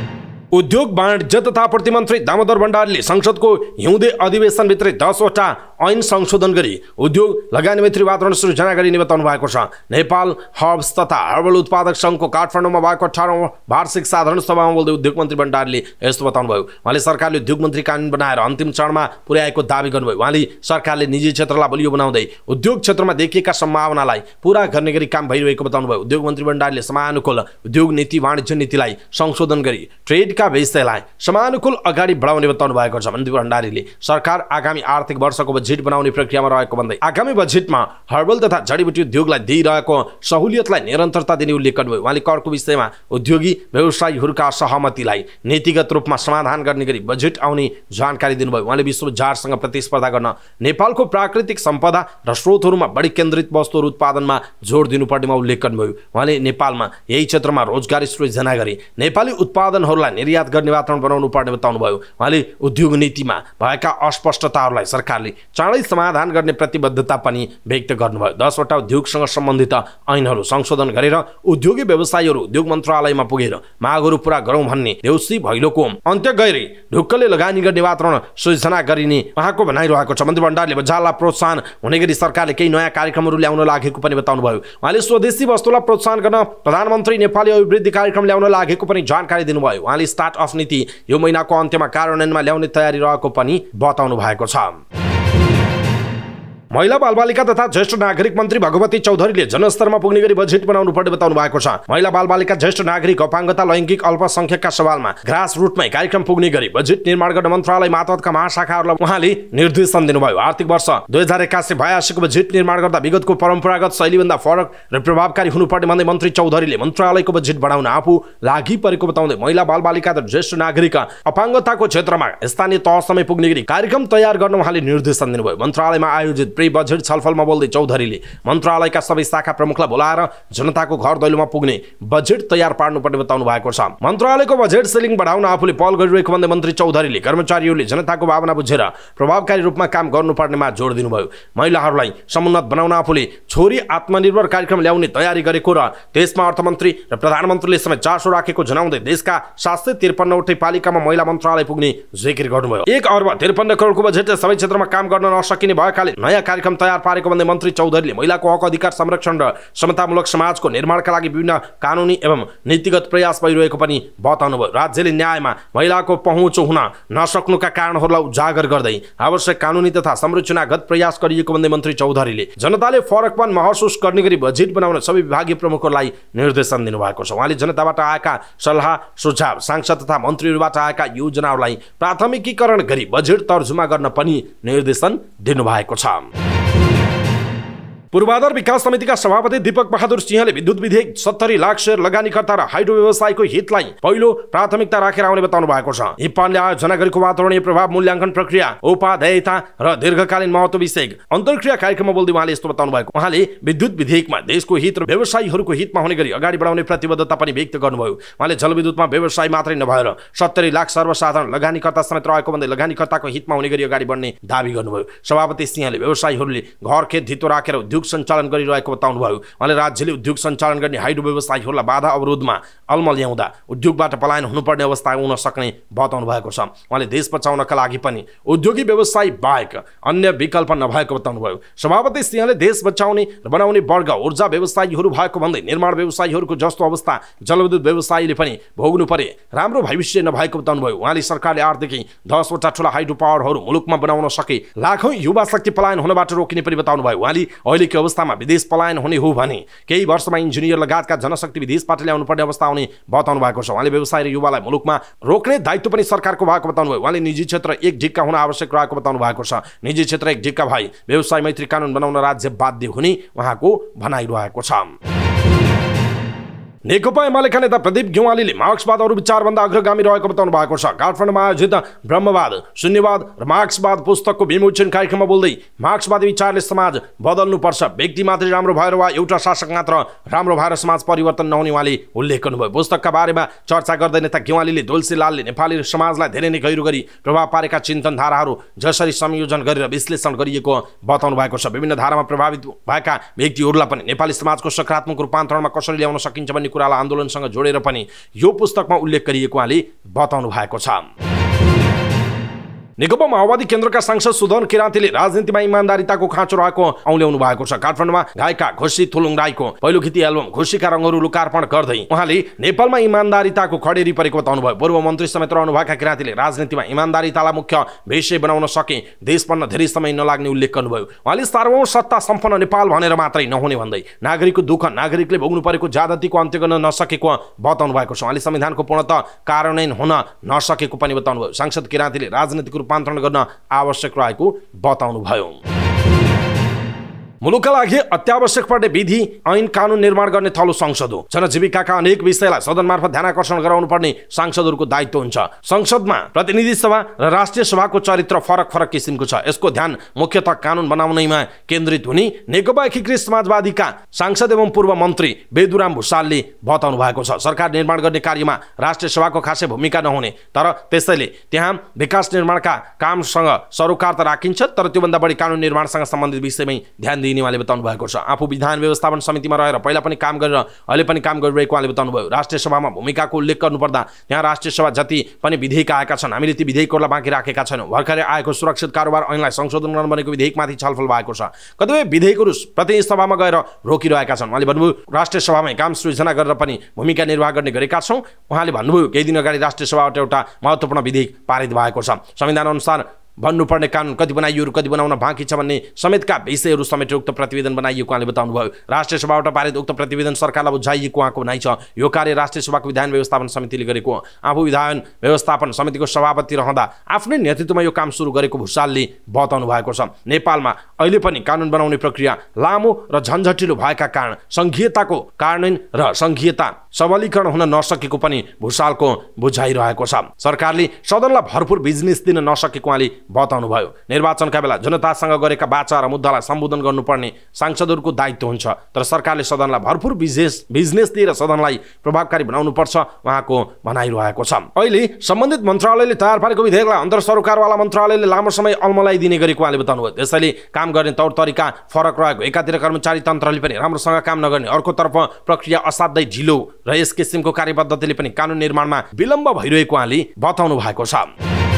उद्योग वाणिज्य तथा प्रतिमन्त्री दामोदर भण्डारीले संसदको हिउँदे अधिवेशनभित्रै 10 वटा ऐन संशोधन गरी उद्योग लगानी मैत्री वातावरण सृजना गरिने बताउनु भएको छ। नेपाल हर्ब्स तथा हर्बल उत्पादक सङ्घको काठमाडौँमा भएको 18औं वार्षिक साधारण सभामा बोल्दै उद्योग मन्त्री भण्डारीले यस्तो बताउनुभयो। उहाँले सरकारले उद्योग मन्त्री कानुन बनाएर अन्तिम चरणमा पुर्याएको दावी गर्नुभयो। उहाँले सरकारले निजी क्षेत्रलाई बलियो बनाउँदै उद्योग क्षेत्रमा देखिएका सम्भावनालाई पूरा गर्ने गरी काम भइरहेको बताउनुभयो। उद्योग मन्त्री भण्डारीले समानुकूल उद्योग नीति वाणिज्य नीतिलाई संशोधन गरी ट्रेडका विषयलाई समानुकूल अगाडि बढाउने बताउनु भएको छ। मन्त्री भण्डारीले सरकार आगामी आर्थिक वर्षको बजेट बनाउने प्रक्रियामा रहेको भन्दै आगामी बजेटमा हर्बल तथा जडीबुटी उद्योगलाई दिइरहेको सहुलियतलाई निरन्तरता दिने उल्लेख गर्नुभयो। उहाँले करको विषयमा उद्योगी व्यवसायीहरूका सहमतिलाई नीतिगत रूपमा समाधान गर्ने गरी बजेट आउने जानकारी दिनुभयो। उहाँले विश्व बजारसँग प्रतिस्पर्धा गर्न नेपालको प्राकृतिक सम्पदा र स्रोतहरूमा बढी केन्द्रित वस्तुहरू उत्पादनमा जोड दिनुपर्नेमा उल्लेख गर्नुभयो। उहाँले नेपालमा यही क्षेत्रमा रोजगारी सृजना गरी नेपाली उत्पादनहरूलाई निर्यात गर्ने वातावरण बनाउनु पर्ने बताउनुभयो। उहाँले उद्योग नीतिमा भएका अस्पष्टताहरूलाई सरकारले चाँडै समाधान गर्ने प्रतिबद्धता पनि व्यक्त गर्नुभयो। 10 वटा उद्योगसँग सम्बन्धित ऐनहरू संशोधन गरेर उद्योगी व्यवसायीहरू उद्योग मन्त्रालयमा पुगेर मागहरू पूरा गरौँ भन्ने देउसी भैलोको अन्त्य गरी ढुक्कले लगानी गर्ने वातावरण सृजना गरिने उहाँको भनाइरहेको छ। मन्त्री भण्डारीले बजारलाई प्रोत्साहन हुने गरी सरकारले केही नयाँ कार्यक्रमहरू ल्याउन लागेको पनि बताउनुभयो। उहाँले स्वदेशी वस्तुलाई प्रोत्साहन गर्न प्रधानमन्त्री नेपाली अभिवृद्धि कार्यक्रम ल्याउन लागेको पनि जानकारी दिनुभयो। उहाँले स्टार्ट अफ नीति यो महिनाको अन्त्यमा कार्यान्वयनमा ल्याउने तयारी रहेको पनि बताउनु भएको छ। महिला बालबालिका तथा ज्येष्ठ नागरिक मन्त्री भगवती चौधरीले जनस्तरमा पुग्ने गरी बजेट बनाउनु पर्ने बताउनु भएको छ। महिला बालबालिका ज्येष्ठ नागरिक अपाङ्गता लैङ्गिक अल्पसंख्यकका सवालमा ग्रास रुटमै कार्यक्रम पुग्ने गरी बजेट निर्माण गर्न मन्त्रालय मातहतका महाशाखाहरूलाई उहाँले निर्देशन दिनुभयो। आर्थिक वर्ष 2081-82 को बजेट निर्माण गर्दा विगतको परम्परागत शैलीभन्दा फरक र प्रभावकारी हुनुपर्ने भन्दै मन्त्री चौधरीले मन्त्रालयको बजेट बढाउन आफू लागि परेको बताउँदै महिला बालबालिका र ज्येष्ठ नागरिक अपाङ्गताको क्षेत्रमा स्थानीय तहसम्म पुग्ने गरी कार्यक्रम तयार गर्न उहाँले निर्देशन दिनुभयो। मन्त्रालयमा आयोजित बजेट छलफलमा बोल्दै चौधरीले मन्त्रालयका सबै शाखा प्रमुखलाई बोलाएर जनताको घर दैलोमा पुग्ने बजेट तयार पार्नुपर्ने बताउनु भएको छ। मन्त्रालयको बजेट सेलिङ बढाउन आफूले पहल गरिरहेको भन्दै मन्त्री चौधरीले कर्मचारीहरूले जनताको भावना बुझेर प्रभावकारी रूपमा काम गर्नुपर्नेमा जोड दिनुभयो। महिलाहरूलाई समुन्नत बनाउन आफूले छोरी आत्मनिर्भर कार्यक्रम ल्याउने तयारी गरेको र देशमा अर्थमन्त्री र प्रधानमन्त्रीले समेत चासो राखेको जनाउँदै देशका 753 वटै पालिकामा महिला मन्त्रालय पुग्ने जिकिर गर्नुभयो। 1 अर्ब 53 करोडको बजेटले सबै क्षेत्रमा काम गर्न नसकिने भएकाले नयाँ कार्यक्रम तयार पारेको भन्दै मन्त्री चौधरीले महिलाको हक अधिकार संरक्षण र समतामूलक समाजको निर्माणका लागि विभिन्न कानुनी एवं नीतिगत प्रयास भइरहेको पनि बताउनुभयो। राज्यले न्यायमा महिलाको पहुँच हुन नसक्नुका कारणहरूलाई उजागर गर्दै आवश्यक कानुनी तथा संरचनागत प्रयास गरिएको भन्दै मन्त्री चौधरीले जनताले फरकपन महसुस गर्ने गरी बजेट बनाउन सबै विभागीय प्रमुखहरूलाई निर्देशन दिनुभएको छ। उहाँले जनताबाट आएका सल्लाह सुझाव सांसद तथा मन्त्रीहरूबाट आएका योजनाहरूलाई प्राथमिकीकरण गरी बजेट तर्जुमा गर्न पनि निर्देशन दिनुभएको छ। पूर्वाधार विकास समितिका सभापति दीपक बहादुर सिंहले विद्युत विधेयक 70 लाख शेयर लगानीकर्ता र हाइड्रो व्यवसायको हितलाई पहिलो प्राथमिकता राखेर आउने बताउनु भएको छ। इप्पानले आयोजना गरेको वातावरणीय प्रभाव मूल्याङ्कन प्रक्रिया उपादेयता र दीर्घकालीन महत्त्व विषयक अन्तर्क्रिया कार्यक्रममा बोल्दै उहाँले यस्तो बताउनु भएको। उहाँले विद्युत विधेयकमा देशको हित र व्यवसायीहरूको हितमा हुने गरी अगाडि बढाउने प्रतिबद्धता पनि व्यक्त गर्नुभयो। उहाँले जलविद्युतमा व्यवसाय मात्रै नभएर 70 लाख सर्वसाधारण लगानीकर्ता समेत रहेको भन्दै लगानीकर्ताको हितमा हुने गरी अगाडि बढ्ने दावी गर्नुभयो। सभापति सिंहले व्यवसायीहरूले घर खेत धितो राखेर उद्योग सञ्चालन गरिरहेको बताउनुभयो। उहाँले राज्यले उद्योग सञ्चालन गर्ने हाइड्रो व्यवसायीहरूलाई बाधा अवरोधमा अल्मल्याउँदा उद्योगबाट पलायन हुनुपर्ने अवस्था हुन सक्ने बताउनु भएको छ। उहाँले देश बचाउनका लागि पनि उद्योगी व्यवसाय बाहेक अन्य विकल्प नभएको बताउनुभयो। सभापति सिंहले देश बचाउने र बनाउने वर्ग ऊर्जा व्यवसायीहरू भएको भन्दै निर्माण व्यवसायीहरूको जस्तो अवस्था जलविद्युत व्यवसायीले पनि भोग्नु परे राम्रो भविष्य नभएको बताउनुभयो। उहाँले सरकारले 8देखि 10 वटा ठुला हाइड्रो पावरहरू मुलुकमा बनाउन सके लाखौं युवा शक्ति पलायन हुनबाट रोकिने पनि बताउनुभयो। उहाँले अहिलेको अवस्थामा विदेश पलायन हुने हो भने केही वर्षमा इन्जिनियर लगायतका जनशक्ति विदेशबाट ल्याउनु पर्ने अवस्था आउने बताउनु भएको छ। उहाँले व्यवसाय र युवालाई मुलुकमा रोक्ने दायित्व पनि सरकारको भएको बताउनुभयो। उहाँले निजी क्षेत्र एक ढिक्का हुन आवश्यक रहेको बताउनु भएको छ। निजी क्षेत्र एक ढिक्का भई व्यवसाय मैत्री कानुन बनाउन राज्य बाध्य हुने उहाँको भनाइरहेको छ। नेकपा एमालेका नेता प्रदीप गेवालीले मार्क्सवाद अरू विचारभन्दा अग्रगामी रहेको बताउनु भएको छ। काठमाडौँमा आयोजित ब्रह्मवाद शून्यवाद र मार्क्सवाद पुस्तकको विमोचन कार्यक्रममा बोल्दै मार्क्सवादी विचारले समाज बदल्नुपर्छ, व्यक्ति मात्रै राम्रो भएर वा एउटा शासक मात्र राम्रो भएर समाज परिवर्तन नहुने उहाँले उल्लेख गर्नुभयो। पुस्तकका बारेमा चर्चा गर्दै नेता गेवालीले तुलसीलालले नेपाली समाजलाई धेरै नै गहिरो गरी प्रभाव पारेका चिन्तनधाराहरू जसरी संयोजन गरेर विश्लेषण गरिएको बताउनु भएको छ। विभिन्न धारामा प्रभावित भएका व्यक्तिहरूलाई पनि नेपाली समाजको सकारात्मक रूपान्तरणमा कसरी ल्याउन सकिन्छ भन्ने कुरालाई आन्दोलनसँग जोडेर पनि यो पुस्तकमा उल्लेख गरिएको उहाँले बताउनु भएको छ। नेकपा माओवादी केन्द्रका सांसद सुदन किराँतीले राजनीतिमा इमान्दारिताको खाँचो रहेको औल्याउनु भएको छ। काठमाडौँमा गायिका खुसी थुलुङ राईको पहिलो गीत एल्बम खुसीका रङहरू लोकार्पण गर्दै उहाँले नेपालमा इमान्दारिताको खडेरी परेको बताउनुभयो। पूर्व मन्त्री समेत रहनुभएका किराँतीले राजनीतिमा इमान्दारितालाई मुख्य विषय बनाउन सके देश बन्न धेरै समय नलाग्ने उल्लेख गर्नुभयो। उहाँले सार्वभौम सत्ता सम्पन्न नेपाल भनेर मात्रै नहुने भन्दै नागरिकको दुःख नागरिकले भोग्नु परेको ज्यादतीको अन्त्य गर्न नसकेको बताउनु भएको छ। उहाँले संविधानको पूर्णतः कार्यान्वयन हुन नसकेको पनि बताउनुभयो। सांसद किराँतीले राजनीतिक रूपान्तरण गर्न आवश्यक रहेको बताउनुभयो। मुलुकका लागि अत्यावश्यक पर्ने विधि ऐन कानुन निर्माण गर्ने थलो संसद हो। जनजीविकाका अनेक विषयलाई सदन मार्फत ध्यानाकर्षण गराउनु पर्ने सांसदहरूको दायित्व हुन्छ। संसदमा प्रतिनिधि सभा र राष्ट्रिय सभाको चरित्र फरक फरक किसिमको छ। यसको ध्यान मुख्यतः कानुन बनाउनैमा केन्द्रित हुने नेकपा एकीकृत समाजवादीका सांसद एवं पूर्व मन्त्री बेदुराम भुसालले बताउनु भएको छ। सरकार निर्माण गर्ने कार्यमा राष्ट्रिय सभाको खासै भूमिका नहुने तर त्यसैले त्यहाँ विकास निर्माणका कामसँग सरोकार त राखिन्छ तर त्योभन्दा बढी कानुन निर्माणसँग सम्बन्धित विषयमै ध्यान दिइने उहाँले बताउनु भएको छ। आफू विधान व्यवस्थापन समितिमा रहेर पहिला पनि काम गरेर अहिले पनि काम गरिरहेको उहाँले बताउनुभयो। राष्ट्रिय सभामा भूमिकाको उल्लेख गर्नुपर्दा त्यहाँ राष्ट्रिय सभा जति पनि विधेयक आएका छन् हामीले ती विधेयकहरूलाई बाँकी राखेका छैनौँ। भर्खरै आएको सुरक्षित कारोबार ऐनलाई संशोधन गर्न बनेको विधेयकमाथि छलफल भएको छ। कतिपय विधेयकहरू प्रतिनिधि सभामा गएर रोकिरहेका छन्। उहाँले भन्नुभयो राष्ट्रिय सभामै काम सृजना गरेर पनि भूमिका निर्वाह गर्ने गरेका छौँ। उहाँले भन्नुभयो केही दिन अगाडि राष्ट्रिय सभाबाट एउटा महत्त्वपूर्ण विधेयक पारित भएको छ। संविधान अनुसार भन्नुपर्ने कानुन कति बनाइयो कति बनाउन बाँकी छ भन्ने समेतका विषयहरू समेत उक्त प्रतिवेदन बनाइएको उहाँले बताउनुभयो। राष्ट्रिय सभाबाट पारित उक्त प्रतिवेदन सरकारलाई बुझाइएको उहाँको भनाइ छ। यो कार्य राष्ट्रिय सभाको विधान व्यवस्थापन समितिले गरेको हो। आफू विधान व्यवस्थापन समितिको सभापति रहँदा आफ्नै नेतृत्वमा यो काम सुरु गरेको भुसालले बताउनु भएको छ। नेपालमा अहिले पनि कानुन बनाउने प्रक्रिया लामो र झन्झटिलो भएका कारण संघीयताको कार्यान्वयन र संघीयता सबलीकरण हुन नसकेको पनि भुसालको बुझाइरहेको छ। सरकारले सदनलाई भरपूर बिजनेस दिन नसकेको उहाँले बताउनुभयो। निर्वाचनका बेला जनतासँग गरेका वाचा र मुद्दालाई सम्बोधन गर्नुपर्ने सांसदहरूको दायित्व हुन्छ तर सरकारले सदनलाई भरपूर बिजनेस दिएर सदनलाई प्रभावकारी बनाउनुपर्छ उहाँको भनाइरहेको छ। अहिले सम्बन्धित मन्त्रालयले तयार पारेको विधेयकलाई अन्तर सरकारवाला मन्त्रालयले लामो समय अलमलाई दिने गरेको उहाँले बताउनुभयो। त्यसैले काम गर्ने तौर तरिका फरक रहेको एकातिर कर्मचारी तन्त्रले पनि राम्रोसँग काम नगर्ने अर्कोतर्फ प्रक्रिया असाध्यै ढिलो र यस किसिमको कार्यपद्धतिले पनि कानुन निर्माणमा विलम्ब भइरहेको उहाँले बताउनु भएको छ।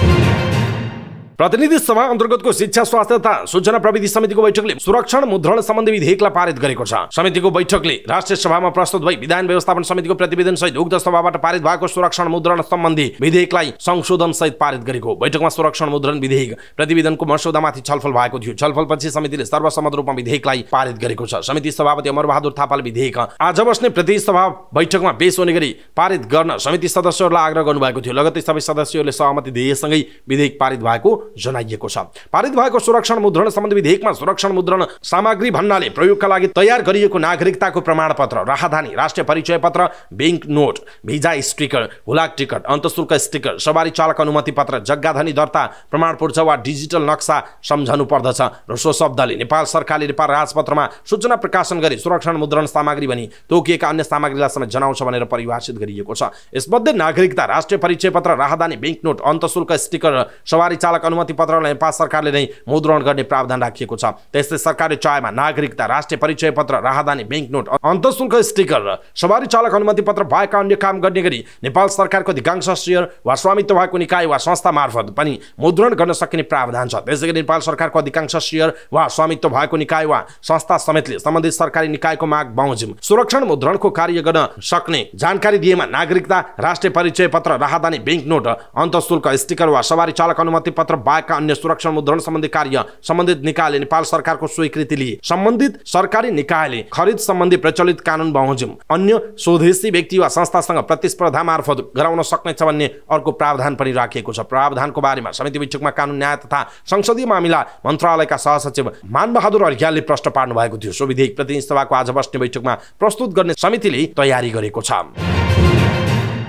प्रतिनिधि सभा अन्तर्गतको शिक्षा स्वास्थ्य तथा सूचना प्रविधि समितिको बैठकले सुरक्षण मुद्रण सम्बन्धी विधेयकलाई पारित गरेको छ। समितिको बैठकले राष्ट्रिय सभामा प्रस्तुत भई विधान व्यवस्थापन समितिको प्रतिवेदन सहित उक्त सभाबाट पारित भएको सुरक्षण मुद्रण सम्बन्धी विधेयकलाई संशोधन सहित पारित गरेको। बैठकमा सुरक्षण मुद्रण विधेयक प्रतिवेदनको मस्यौदामाथि छलफल भएको थियो। छलफलपछि समितिले सर्वसम्मत रूपमा विधेयकलाई पारित गरेको छ। समिति सभापति अमरबहादुर थापाले विधेयक आज बस्ने प्रतिनिधि सभा बैठकमा पेश हुने गरी पारित गर्न समिति सदस्यहरूलाई आग्रह गर्नुभएको थियो। लगत्तै सबै सदस्यहरूले सहमति दिएसँगै विधेयक पारित भएको जनाइएको छ। पारित भएको सुरक्षण मुद्रण सम्बन्धी विधेयकमा सुरक्षण मुद्रण सामग्री भन्नाले प्रयोगका लागि तयार गरिएको नागरिकताको प्रमाणपत्र, राहदानी, राष्ट्रिय परिचय पत्र, बैंक नोट, भिजा स्टिकर, हुलाक टिकट, अन्तशुल्क स्टिकर, सवारी चालक अनुमति पत्र, जग्गाधनी दर्ता प्रमाणपत्र वा डिजिटल नक्सा सम्झनु पर्दछ र सो शब्दले नेपाल सरकारले नेपाल राजपत्रमा सूचना प्रकाशन गरी सुरक्षण मुद्रण सामग्री भनी तोकिएका अन्य सामग्रीलाई समेत जनाउँछ भनेर परिभाषित गरिएको छ। यसमध्ये नागरिकता, राष्ट्रिय परिचय पत्र, राहदानी, बैंक नोट, अन्तशुल्क स्टिकर र सवारी चालक अनुमति पत्रलाई नेपाल सरकारले नै मुद्रण गर्ने प्रावधान राखिएको छ। त्यस्तै सरकारले चाहेमा नागरिकता, राष्ट्रिय परिचय पत्र, राहदानी, बैंक नोट, अन्तशुल्क स्टिकर र सवारी चालक अनुमति पत्र बाहेक अन्य काम गर्ने गरी नेपाल सरकारको अधिकांश शेयर वा स्वामित्व भएको निकाय वा संस्था मार्फत पनि मुद्रण गर्न सकिने प्रावधान छ। त्यसैगरी नेपाल सरकारको अधिकांश शेयर वा स्वामित्व भएको निकाय वा संस्था समेतले सम्बन्धित सरकारी निकायको माग बमोजिम सुरक्षण मुद्रणको कार्य गर्न सक्ने जानकारी दिएमा नागरिकता, राष्ट्रिय परिचय पत्र, राहदानी, बैंक नोट, अन्तशुल्क स्टिकर वा सवारी चालक अनुमति पत्र बाहेक अन्य सुरक्षण मुद्रण सम्बन्धी कार्य सम्बन्धित निकायले नेपाल सरकारको स्वीकृति लिए सम्बन्धित सरकारी निकायले खरिद सम्बन्धी प्रचलित कानुन बमोजिम अन्य स्वदेशी व्यक्ति वा संस्थासँग प्रतिस्पर्धा मार्फत गराउन सक्नेछ भन्ने अर्को प्रावधान पनि राखिएको छ। प्रावधानको बारेमा समिति बैठकमा कानुन न्याय तथा संसदीय मामिला मन्त्रालयका सहसचिव मानबहादुर अर्यालले प्रश्न पार्नु भएको थियो। सो विधेयक प्रतिनिधि सभाको आज बस्ने बैठकमा प्रस्तुत गर्ने समितिले तयारी गरेको छ।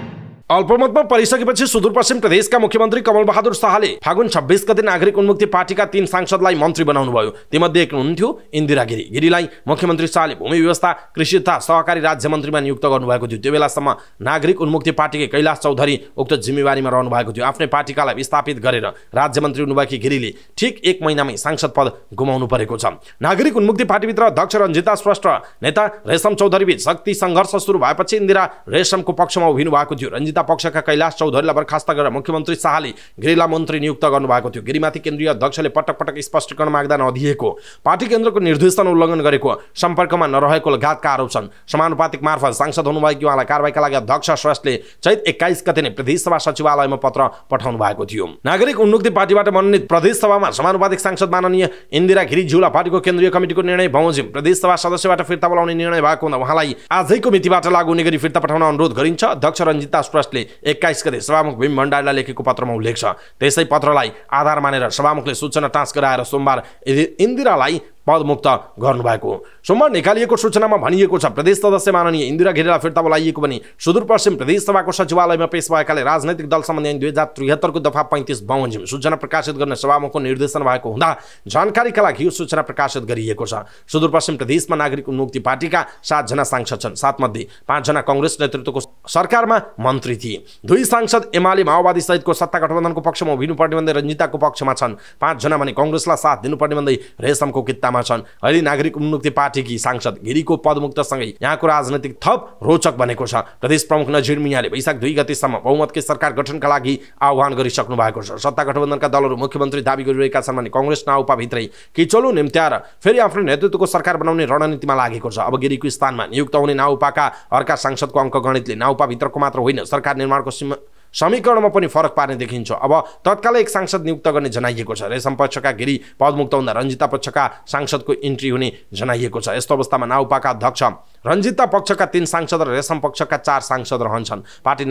अल्पमतमा परिसकेपछि सुदूरपश्चिम प्रदेशका मुख्यमन्त्री कमल बहादुर शाहले फागुन 26 गते नागरिक उन्मुक्ति पार्टीका 3 सांसदलाई मन्त्री बनाउनु भयो। तीमध्ये एक हुनुहुन्थ्यो इन्दिरा गिरी। गिरीलाई मुख्यमन्त्री शाहले भूमि व्यवस्था, कृषि तथा सहकारी राज्य मन्त्रीमा नियुक्त गर्नुभएको थियो। त्यो बेलासम्म नागरिक उन्मुक्ति पार्टीकै कैलाश चौधरी उक्त जिम्मेवारीमा रहनु भएको थियो। आफ्नै पार्टीकालाई विस्थापित गरेर राज्य मन्त्री हुनुभएकी गिरीले ठिक 1 महिनामै सांसद पद गुमाउनु परेको छ। नागरिक उन्मुक्ति पार्टीभित्र अध्यक्ष रञ्जिता श्रेष्ठ, नेता रेशम चौधरी बीच शक्ति सङ्घर्ष सुरु भएपछि इन्दिरा रेशमको पक्षमा उभिनु भएको थियो। रञ्जिता पक्षका कैलाश चौधरीलाई बर्खास्त गरेर मुख्यमन्त्री शाहले गिरीलाई मन्त्री नियुक्त गर्नुभएको थियो। गिरीमाथि केन्द्रीय अध्यक्षले पटक पटक स्पष्टीकरण माग्दा नदिएको, पार्टी केन्द्रको निर्देशन उल्लङ्घन गरेको, सम्पर्कमा नरहेको लगायतका आरोप छन्। समानुपातिक मार्फत सांसद हुनुभएकी उहाँलाई कारबाहीका लागि अध्यक्ष श्रेष्ठले चैत 21 गते नै प्रदेशसभा सचिवालयमा पत्र पठाउनु भएको थियो। नागरिक उन्मुक्ति पार्टीबाट मनोनित प्रदेशसभामा समानुपातिक सांसद माननीय इन्दिरा गिरीज्यूलाई पार्टीको केन्द्रीय कमिटिको निर्णय बमोजिम प्रदेशसभा सदस्यबाट फिर्ता बोलाउने निर्णय भएको हुँदा उहाँलाई आजैको मितिबाट लागू हुने गरी फिर्ता पठाउन अनुरोध गरिन्छ। अध्यक्ष रञ्जिता श्रेष्ठले 21 गते सभामुख भीम भण्डारीलाई लेखेको पत्रमा उल्लेख छ। त्यसै पत्रलाई आधार मानेर सभामुखले सूचना टाँस गराएर सोमबार इन्दिरालाई पदमुक्त गर्नुभएको। सोमबार निकालिएको सूचनामा भनिएको छ, प्रदेश सदस्य माननीय इन्दिरा गिरीलाई फिर्ता बोलाइएको पनि सुदूरपश्चिम प्रदेश सभाको सचिवालयमा पेश भएकाले राजनैतिक दल सम्बन्धी ऐन 2073 को दफा 35 बमोजिम सूचना प्रकाशित गर्न सभामुखको निर्देशन भएको हुँदा जानकारीका लागि यो सूचना प्रकाशित गरिएको छ। सुदूरपश्चिम प्रदेशमा नागरिक उन्मुक्ति पार्टीका 7 जना सांसद छन्। 7 मध्ये 5 जना कांग्रेस नेतृत्वको सरकारमा मन्त्री थिए। 2 सांसद एमाले माओवादी सहितको सत्ता गठबन्धनको पक्षमा उभिनुपर्ने भन्दै रञ्जिताको पक्षमा छन्। 5 जना भने कांग्रेसलाई साथ दिनुपर्ने भन्दै रेशमको कित्तामा छन्। अहिले नागरिक उन्मुक्ति पार्टीकी सांसद गिरीको पदमुक्तसँगै यहाँको राजनीतिक थप रोचक बनेको छ। प्रदेश प्रमुख नजिर मियाले वैशाख 2 गतेसम्म बहुमतकै सरकार गठनका लागि आह्वान गरिसक्नु भएको छ। सत्ता गठबन्धनका दलहरू मुख्यमन्त्री दाबी गरिरहेका छन् भने कांग्रेस नाउपा भित्रै किचलो निम्त्याएर फेरि आफ्नो नेतृत्वको सरकार बनाउने रणनीतिमा लागेको छ। अब गिरीको स्थानमा नियुक्त हुने नाउपाका अर्का सांसदको अङ्कगणितले नाउपा भित्रको मात्र होइन, सरकार निर्माणको समीकरणमा पनि फरक पार्ने देखिन्छ। अब तत्काल एक सांसद नियुक्त गर्ने जनाइएको छ। रेशम पक्षका गिरी पदमुक्त हुँदा रञ्जिता पक्षका सांसदको इन्ट्री हुने जनाइएको छ। यस्तो अवस्थामा नाउपाका अध्यक्ष, रञ्जिता पक्षका 3 सांसद र रेशम पक्षका 4 सांसद रहन्छन्।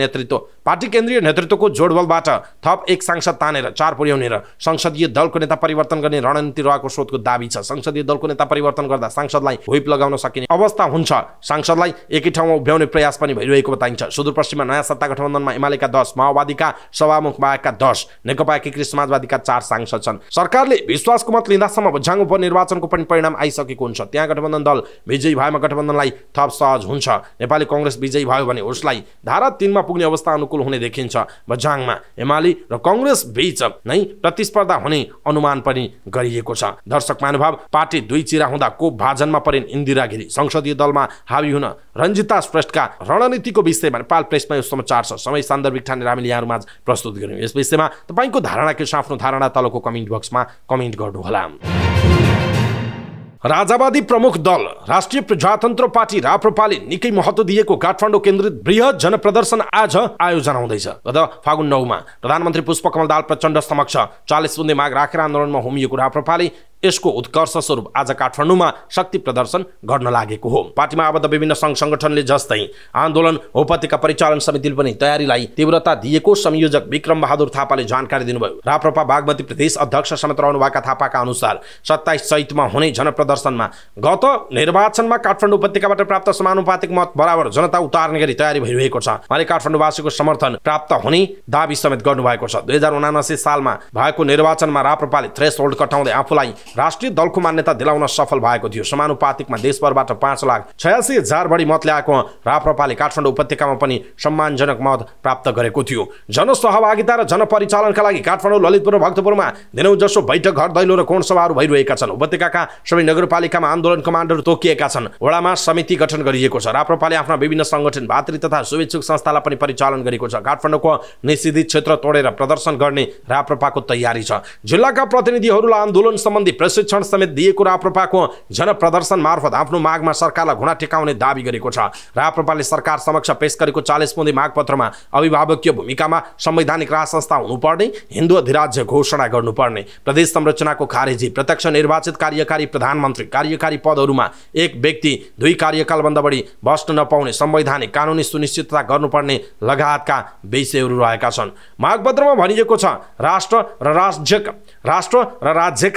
पार्टी केन्द्रीय नेतृत्वको जोडबलबाट थप 1 सांसद तानेर 4 पुर्याउने र संसदीय दलको नेता परिवर्तन गर्ने रणनीति रहेको स्रोतको दाबी छ। संसदीय दलको नेता परिवर्तन गर्दा सांसदलाई व्हिप लगाउन सकिने अवस्था हुन्छ। सांसदलाई एकै ठाउँमा उभ्याउने प्रयास पनि भइरहेको बताइन्छ। सुदूरपश्चिममा नयाँ सत्ता गठबन्धनमा एमालेका 10, माओवादीका सभामुख बाहेकका 10, नेकपा एकीकृत समाजवादीका 4 सांसद छन्। सरकारले विश्वासको मत लिँदासम्म बझाङ उपनिर्वाचनको पनि परिणाम आइसकेको हुन्छ। त्यहाँ गठबन्धन दल विजयी भएमा गठबन्धनलाई थप सहज हुन्छ। नेपाली कांग्रेस विजयी भयो भने उसलाई धारा 3 मा पुग्ने अवस्था अनुकूल हुने देखिन्छ। बझाङमा एमाले र कांग्रेस बीच नै प्रतिस्पर्धा हुने अनुमान पनि गरिएको छ। दर्शक महानुभाव, पार्टी 2 चिरा हुँदा को भाजनमा परिन् इन्दिरा गिरी। संसदीय दलमा हावी हुन रञ्जिता श्रेष्ठका रणनीतिको विषयमा नेपाल प्रेसमा यो समाचार छ। समय सान्दर्भिक ठानेर हामीले यहाँहरुमाझ प्रस्तुत गर्यौं। यस विषयमा तपाईको धारणा के छ? आफ्नो धारणा तलको कमेन्ट बक्समा कमेन्ट गर्नुहोला। राजावादी प्रमुख दल राष्ट्रिय प्रजातन्त्र पार्टी राप्रपाले निकै महत्त्व दिएको काठमाडौँ केन्द्रित बृहत जनप्रदर्शन आज आयोजना हुँदैछ। गत फागुन 9 मा प्रधानमन्त्री पुष्पकमल दाहाल प्रचण्ड समक्ष 40 बुँदे माग राखेर आन्दोलनमा होमिएको राप्रपाले यसको उत्कर्ष स्वरूप आज काठमाडौँमा शक्ति प्रदर्शन गर्न लागेको हो। पार्टीमा आबद्ध विभिन्न संघ संगठनले जस्तै आन्दोलन उपत्यका परिचालन समितिले पनि तयारीलाई तीव्रता दिएको संयोजक विक्रम बहादुर थापाले जानकारी दिनुभयो। राप्रपा बागमती प्रदेश अध्यक्ष समेत रहनुभएका थापाका अनुसार 27 चैतमा हुने जनप्रदर्शनमा गत निर्वाचनमा काठमाडौँ उपत्यकाबाट प्राप्त समानुपातिक मत बराबर जनता उतार्ने गरी तयारी भइरहेको छ। उहाँले काठमाडौँवासीको समर्थन प्राप्त हुने दाबी समेत गर्नुभएको छ। 2079 सालमा भएको निर्वाचनमा राप्रपाले थ्रेसहोल्ड कटाउँदै आफूलाई राष्ट्रिय दलको मान्यता दिलाउन सफल भएको थियो। समानुपातिकमा देशभरबाट 5,86,000 बढी मत ल्याएको राप्रपाले काठमाडौँ उपत्यकामा पनि सम्मानजनक मत प्राप्त गरेको थियो। जनसहभागिता र जनपरिचालनका लागि काठमाडौँ, ललितपुर र भक्तपुरमा दिनौ जसो बैठक, घर दैलो र कोण सभाहरू भइरहेका छन्। उपत्यकाका सबै नगरपालिकामा आन्दोलन कमान्डर तोकिएका छन्। वडामा समिति गठन गरिएको छ। राप्रपाले आफ्ना विभिन्न संगठन, भातृ तथा शुभेच्छुक संस्थालाई पनि परिचालन गरेको छ। काठमाडौँको निषेधित क्षेत्र तोडेर प्रदर्शन गर्ने राप्रपाको तयारी छ। जिल्लाका प्रतिनिधिहरूलाई आन्दोलन सम्बन्धी प्रशिक्षण समेत दिएको राप्रपाको जनप्रदर्शन मार्फत आफ्नो मागमा सरकारलाई घुँडा टेकाउने दाबी गरेको छ। राप्रपाले सरकार समक्ष पेश गरेको 40 बुँदे मागपत्रमा अभिभावकीय भूमिकामा संवैधानिक राज संस्था हुनुपर्ने, हिन्दू अधिराज्य घोषणा गर्नुपर्ने, प्रदेश संरचनाको खारेजी, प्रत्यक्ष निर्वाचित कार्यकारी प्रधानमन्त्री, कार्यकारी पदहरूमा एक व्यक्ति 2 कार्यकालभन्दा बढी बस्न नपाउने, संवैधानिक कानुनी सुनिश्चितता गर्नुपर्ने लगायतका विषयहरू रहेका छन्। मागपत्रमा भनिएको छ राष्ट्र र राज्यका रूपमा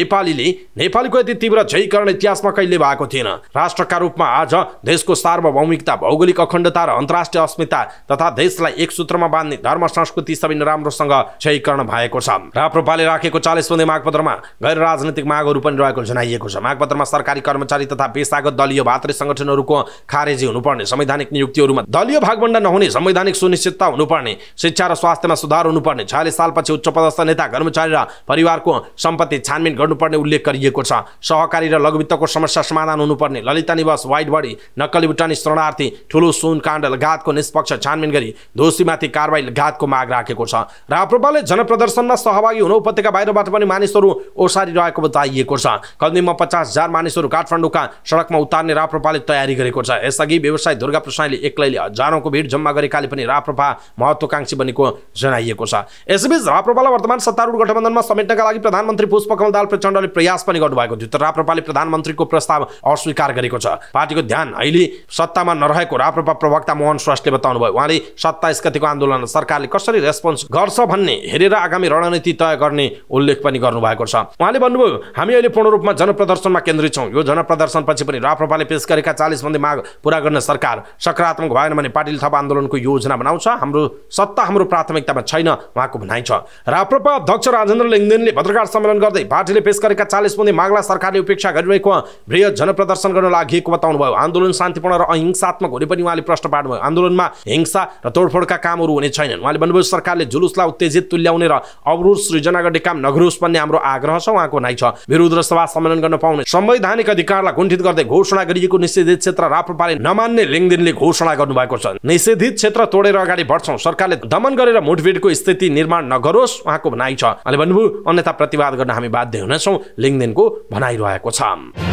नेपालीको यति तीव्र जयीकरण इतिहासमा कहिले भएको थिएन। राष्ट्रका रूपमा आज देशको सार्वभौमिकता, भौगोलिक अखण्डता र अन्तर्राष्ट्रिय अस्मिता तथा देशलाई एक सूत्रमा बाँध्ने धर्म संस्कृति सबै राम्रोसँग जयीकरण भएको छ। राप्रपाले राखेको 40 बुँदे मागपत्रमा गैर राजनीतिक मागहरू पनि रहेको जनाइएको छ। मागपत्रमा सरकारी कर्मचारी तथा पेशागत दलीय भातृ संगठनहरूको खारेजी हुनुपर्ने, संवैधानिक नियुक्तिहरूमा दलीय भागभण्डा नहुने, संवैधानिक सुनिश्चितता हुनुपर्ने, शिक्षा र स्वास्थ्यमा सुधार हुनुपर्ने, 46 सालपछि उच्च पदस्थ नेता, कर्मचारी र परिवारको सम्पत्ति छानबिन गर्नुपर्ने उल्लेख गरिएको छ। सहकारी र लघुवित्तको समस्या समाधान हुनुपर्ने, ललिता निवास, वाइट बडी, नक्कली भुटानी शरणार्थी, ठुलो सुन काण्ड लगायतको निष्पक्ष छानबिन गरी दोषीमाथि कारबाही लगायतको माग राखेको छ। राप्रपाले जनप्रदर्शनमा सहभागी हुन उपत्यका बाहिरबाट पनि मानिसहरू ओसारिरहेको बताइएको छ। कम्तीमा 50,000 मानिसहरू काठमाडौँका सडकमा उतार्ने राप्रपाले तयारी गरेको छ। यसअघि व्यवसायी दुर्गा प्रसाईले एक्लैले हजारौंको भिड जम्मा गरेकाले पनि राप्रपा महत्त्वाकांक्षी बनेको जनाइएको छ। यसबीच राप्रपालाई वर्तमान सत्तारूढ गठबन्धनमा समेट्नका लागि प्रधानमन्त्री पुष्पकमल दाहाल प्रचण्डले प्रयास पनि गर्नुभएको थियो, तर राप्रपाले प्रधानमन्त्रीको प्रस्ताव अस्वीकार गरेको छ। पार्टीको ध्यान अहिले सत्तामा नरहेको राप्रपा प्रवक्ता मोहन श्रेष्ठले बताउनुभयो। उहाँले 27 गतेको आन्दोलन सरकारले कसरी रेस्पोन्स गर्छ भन्ने हेरेर आगामी रणनीति तय गर्ने उल्लेख पनि गर्नुभएको छ। उहाँले भन्नुभयो, हामी अहिले पूर्ण रूपमा जनप्रदर्शनमा केन्द्रित छौं। यो जनप्रदर्शनपछि पनि राप्रपाले पेश गरेका 40 बुँदे माग पूरा गर्न सरकार सकारात्मक भएन भने पार्टीले थप आन्दोलनको योजना बनाउँछ। हाम्रो सत्ता हाम्रो प्राथमिकतामा छैन, उहाँको भनाइ छ। राप्रपा अध्यक्ष राजेन्द्र लिङ्गदेनले पत्रकार सम्मेलन गर्दै पार्टीले पेश गरेका 40 बुँदे मागलाई सरकारले उपेक्षा गरिरहेको बृहत जनप्रदर्शन गर्न लागि बताउनुभयो। आन्दोलन शान्तिपूर्ण र अहिंसात्मक हुने पनि उहाँले प्रश्न पार्नुभयो। आन्दोलनमा हिंसा र तोडफोडका कामहरू हुने छैनन्। उहाँले भन्नुभयो, सरकारले जुलुसलाई उत्तेजित तुल्याउने र अवरोध सृजना गर्ने काम नगरोस् भन्ने हाम्रो आग्रह छ, उहाँको भनाइ छ। विरोध र सभा सम्मेलन गर्न पाउने संवैधानिक अधिकारलाई कुण्ठित गर्दै घोषणा गरिएको निषेधित क्षेत्र राप्रपाले नमान्ने लिङ्गदेनले घोषणा गर्नुभएको छ। निषेधित क्षेत्र तोडेर अगाडि बढ्छौं, सरकारले दमन गरेर मुठभेडको स्थिति निर्माण नगरोस्, उहाँको भनाइ छ। उहाँले भन्नुभयो, अन्यथा प्रतिवाद गर्न हामी बाध्य हुनेछौं, लिङ्गदेनको भनाइरहेको छ।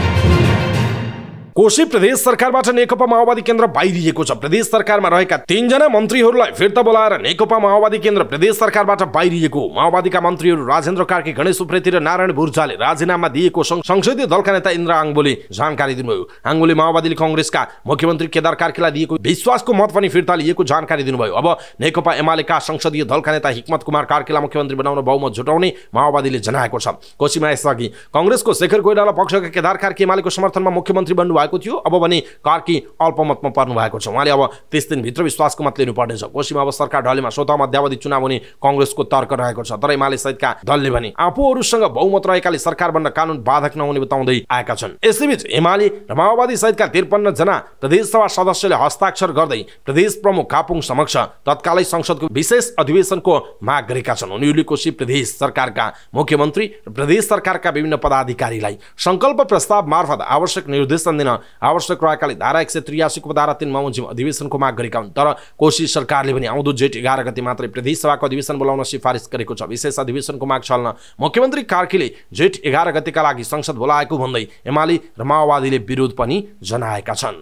कोशी प्रदेश सरकारबाट नेकपा माओवादी केन्द्र बाहिरिएको छ। प्रदेश सरकारमा रहेका 3 जना मन्त्रीहरूलाई फिर्ता बोलाएर नेकपा माओवादी केन्द्र प्रदेश सरकारबाट बाहिरिएको मन्त्रीका मन्त्रीहरू राजेन्द्र कार्की, गणेश उप्रेती र नारायण भुर्जाले राजीनामा दिएको संसदीय दलका नेता इन्द्र आङबोले जानकारी दिनुभयो। आङबोले माओवादीले कांग्रेसका मुख्यमन्त्री केदार कार्कीलाई दिएको विश्वासको मत पनि फिर्ता लिएको जानकारी दिनुभयो। अब नेकपा एमालेका संसदीय दलका नेता हिक्मत कुमार कार्कीलाई मुख्यमन्त्री बनाउन बहुमत जुटाउने माओवादीले जनाएको छ। कोशीमा यसअघि कांग्रेसको शेखर कोइराला पक्षका केदार कार्की एमालेको समर्थनमा मुख्यमन्त्री बन्नु थियो। अब भने कार्की अल्पमतमा पर्नु भएको छ। उहाँले अब 30 दिनभित्र विश्वासको मत लिनुपर्नेछ। कोशीमा अब सरकार ढलेमा स्वतः मध्यावधि चुनाव हुने कांग्रेसको तर्क रहेको छ, तर एमाले सहितका दलले भने आफूहरूसँग बहुमत रहेकाले सरकार बन्न कानुन बाधक नहुने बताउँदै आएका छन्। यसैबीच एमाले र माओवादी सहितका 53 जना प्रदेशसभा सदस्यले हस्ताक्षर गर्दै प्रदेश प्रमुख कापुङ समक्ष तत्कालै संसदको विशेष अधिवेशनको माग गरेका छन्। उनीहरूले कोशी प्रदेश सरकारका मुख्यमन्त्री र प्रदेश सरकारका विभिन्न पदाधिकारीलाई संकल्प प्रस्ताव मार्फत आवश्यक निर्देशन दिन आवश्यक रहेकाले धारा 183 को धारा 3 बमोजिम अधिवेशनको माग गरेका हुन्। तर कोशी सरकारले पनि आउँदो जेठ 11 गते मात्रै प्रदेश सभाको अधिवेशन बोलाउन सिफारिस गरेको छ। विशेष अधिवेशनको माग चल्न मुख्यमन्त्री कार्कीले जेठ 11 गतेका लागि संसद बोलाएको भन्दै एमाले र माओवादीले विरोध पनि जनाएका छन्।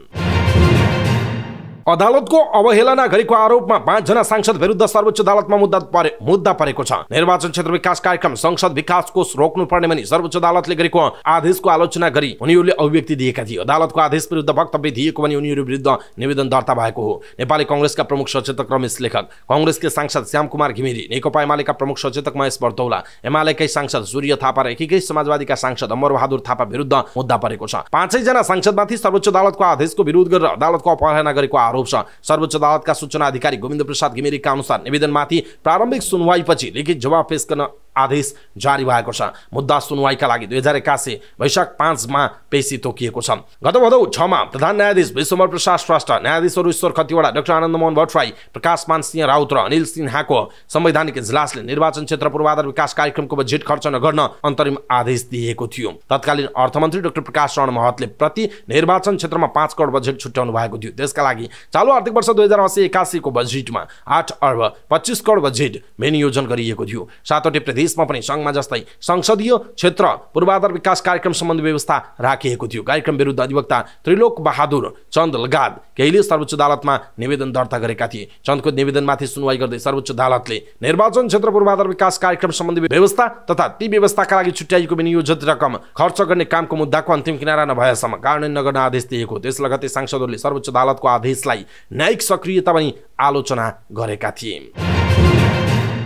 अदालतको अवहेलना गरेको आरोपमा 5 जना सांसद विरुद्ध सर्वोच्च अदालतमा मुद्दा परेको छ। निर्वाचन क्षेत्र विकास कार्यक्रम संसद विकास कोष रोक्नुपर्ने भनी सर्वोच्च अदालतले गरेको आदेशको आलोचना गरी उनीहरूले अभिव्यक्ति दिएका थिए। अदालतको आदेश विरुद्ध वक्तव्य दिएको भनी उनीहरू विरुद्ध निवेदन दर्ता भएको हो। नेपाली कांग्रेसका प्रमुख सचेतक रमेश लेखक, कांग्रेसकै सांसद श्याम कुमार घिमिरे, नेकपा एमालेका प्रमुख सचेतक महेश बर्तौला, एमालेकै सांसद सूर्य थापा र एकीकै समाजवादीका सांसद अमर बहादुर थापा विरुद्ध मुद्दा परेको छ। 5 जना सांसदमाथि सर्वोच्च अदालतको आदेशको विरोध गरेर अदालतको अवहेलना गरेको आरोप छ। सर्वोच्च अदालतका सूचना अधिकारी गोविन्द प्रसाद घिमिरेका अनुसार निवेदनमाथि प्रारम्भिक सुनवाईपछि लिखित जवाब पेश गर्न आदेश जारी भएको छ। मुद्दा सुनवाईका लागि 2081 वैशाख 5 मा पेशी तोकिएको छ। गत भदौ 6 मा प्रधान न्यायाधीश विश्वम्भर प्रसाद श्रेष्ठ, न्यायाधीशहरू ईश्वर खतिवडा, डाक्टर आनन्दमोहन भट्टराई, प्रकाश मान सिंह राउत र अनिल सिन्हाको संवैधानिक इजलासले निर्वाचन क्षेत्र पूर्वाधार विकास कार्यक्रमको बजेट खर्च नगर्न अन्तरिम आदेश दिएको थियो। तत्कालीन अर्थमन्त्री डाक्टर प्रकाश शरण महतले प्रति निर्वाचन क्षेत्रमा 5 करोड बजेट छुट्याउनु भएको थियो। त्यसका लागि चालु आर्थिक वर्ष 2080-81 को बजेटमा 8 अर्ब 25 करोड बजेट विनियोजन गरिएको थियो। सातवटै प्रदेशमा पनि संघमा जस्तै संसदीय क्षेत्र पूर्वाधार विकास कार्यक्रम सम्बन्धी व्यवस्था राखिएको थियो। कार्यक्रम विरुद्ध अधिवक्ता त्रिलोक बहादुर चन्द लगायत केहीले सर्वोच्च अदालतमा निवेदन दर्ता गरेका थिए। चन्दको निवेदनमाथि सुनवाई गर्दै सर्वोच्च अदालतले निर्वाचन क्षेत्र पूर्वाधार विकास कार्यक्रम सम्बन्धी व्यवस्था तथा ती व्यवस्थाका लागि छुट्याइएको विनियोजित रकम खर्च गर्ने कामको मुद्दाको अन्तिम किनारा नभएसम्म कार्यान्वयन नगर्न आदेश दिएको। त्यस लगतै सांसदहरूले सर्वोच्च अदालतको आदेशलाई न्यायिक सक्रियता पनि आलोचना गरेका थिए।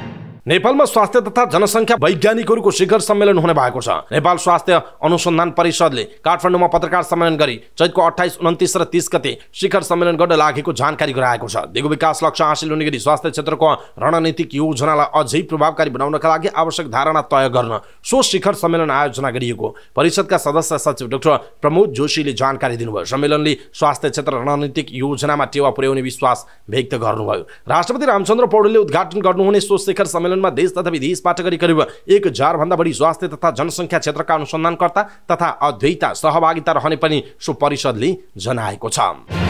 नेपालमा स्वास्थ्य तथा जनसङ्ख्या वैज्ञानिकहरूको शिखर सम्मेलन हुने भएको छ। नेपाल स्वास्थ्य अनुसन्धान परिषदले काठमाडौँमा पत्रकार सम्मेलन गरी चैतको 28, 29 र 30 गते शिखर सम्मेलन गर्न लागेको जानकारी गराएको छ। दिगो विकास लक्ष्य हासिल हुने गरी स्वास्थ्य क्षेत्रको रणनीतिक योजनालाई अझै प्रभावकारी बनाउनका लागि आवश्यक धारणा तय गर्न सो शिखर सम्मेलन आयोजना गरिएको परिषदका सदस्य सचिव डाक्टर प्रमोद जोशीले जानकारी दिनुभयो। सम्मेलनले स्वास्थ्य क्षेत्र रणनीतिक योजनामा टेवा पुर्याउने विश्वास व्यक्त गर्नुभयो। राष्ट्रपति रामचन्द्र पौडेलले उद्घाटन गर्नुहुने सो शिखर सम्मेलनमा देश तथा विदेशबाट करिब 1000 भन्दा बढी स्वास्थ्य तथा जनसङ्ख्या क्षेत्रका अनुसन्धानकर्ता तथा अध्येता सहभागिता रहने पनि सो परिषदले जनाएको छ।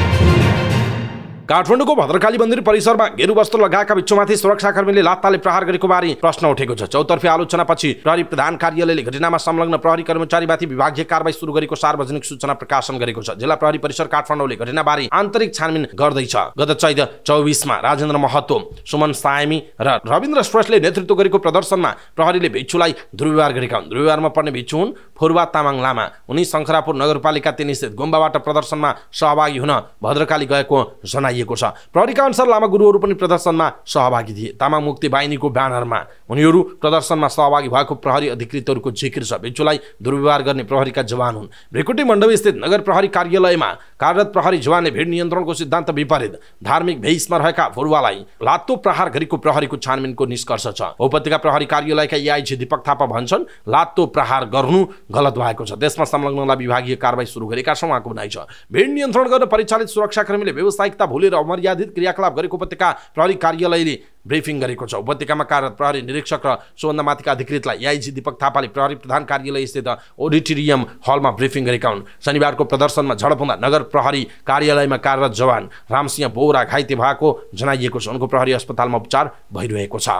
काठमाडौँको भद्रकाली मन्दिर परिसरमा गेरु वस्त्र लगाएका भिक्षुमाथि सुरक्षाकर्मीले लात्ताले प्रहार गरेको बारे प्रश्न उठेको छ। चौतर्फी आलोचनापछि प्रहरी प्रधान कार्यालयले घटनामा संलग्न प्रहरी कर्मचारीमाथि विभागीय कारबाही सुरु गरेको सार्वजनिक सूचना प्रकाशन गरेको छ। जिल्ला प्रहरी परिसर काठमाडौँले घटनाबारे आन्तरिक छानबिन गर्दैछ। गत चैत 24 राजेन्द्र महतो, सुमन सायमी र रविन्द्र श्रेष्ठले नेतृत्व गरेको प्रदर्शनमा प्रहरीले भिक्षुलाई दुर्व्यवहार गरेका हुन्। दुर्व्यवहारमा पर्ने भिक्षु हुन् फुर्वा तामाङ लामा। उनी शङ्खरापुर नगरपालिका 3 स्थित गुम्बाबाट प्रदर्शनमा सहभागी हुन भद्रकाली गएको जनाइएको छ। प्रहरीका अनुसार लामा गुरुहरू पनि प्रदर्शनमा सहभागी थिए। तामाङ मुक्ति बाहिनीको ब्यानरमा उनीहरू प्रदर्शनमा सहभागी भएको प्रहरी अधिकृतहरूको जिकिर छ। भिक्षुलाई दुर्व्यवहार गर्ने प्रहरीका जवान हुन्। भ्रिकुटी मण्डवी स्थित नगर प्रहरी कार्यालयमा कार्यरत प्रहरी जवानले भिड नियन्त्रणको सिद्धान्त विपरीत धार्मिक भेषमा रहेका फुर्वालाई लात्तो प्रहार गरेको प्रहरीको छानबिनको निष्कर्ष छ। उपत्यका प्रहरी कार्यालयका एआइजी दीपक थापा भन्छन् लात्तो प्रहार गर्नु गलत भएको छ। त्यसमा संलग्नलाई विभागीय कारबाही सुरु गरेका छौँ उहाँको भनाइ छ। भिड नियन्त्रण गर्न परिचालित सुरक्षाकर्मीले व्यावसायिकता भुलेर अमर्यादित क्रियाकलाप गरेको उपत्यका प्रहरी कार्यालयले ब्रिफिङ गरेको छ। उपत्यकामा कार्यरत प्रहरी निरीक्षक र सोभन्दा माथिका अधिकृतलाई एआइजी दीपक थापाले प्रहरी प्रधान कार्यालय स्थित ओडिटोरियम हलमा ब्रिफिङ गरेका हुन्। शनिबारको प्रदर्शनमा झडप हुँदा नगर प्रहरी कार्यालयमा कार्यरत जवान रामसिंह बोरा घाइते भएको जनाइएको छ। उनको प्रहरी अस्पतालमा उपचार भइरहेको छ।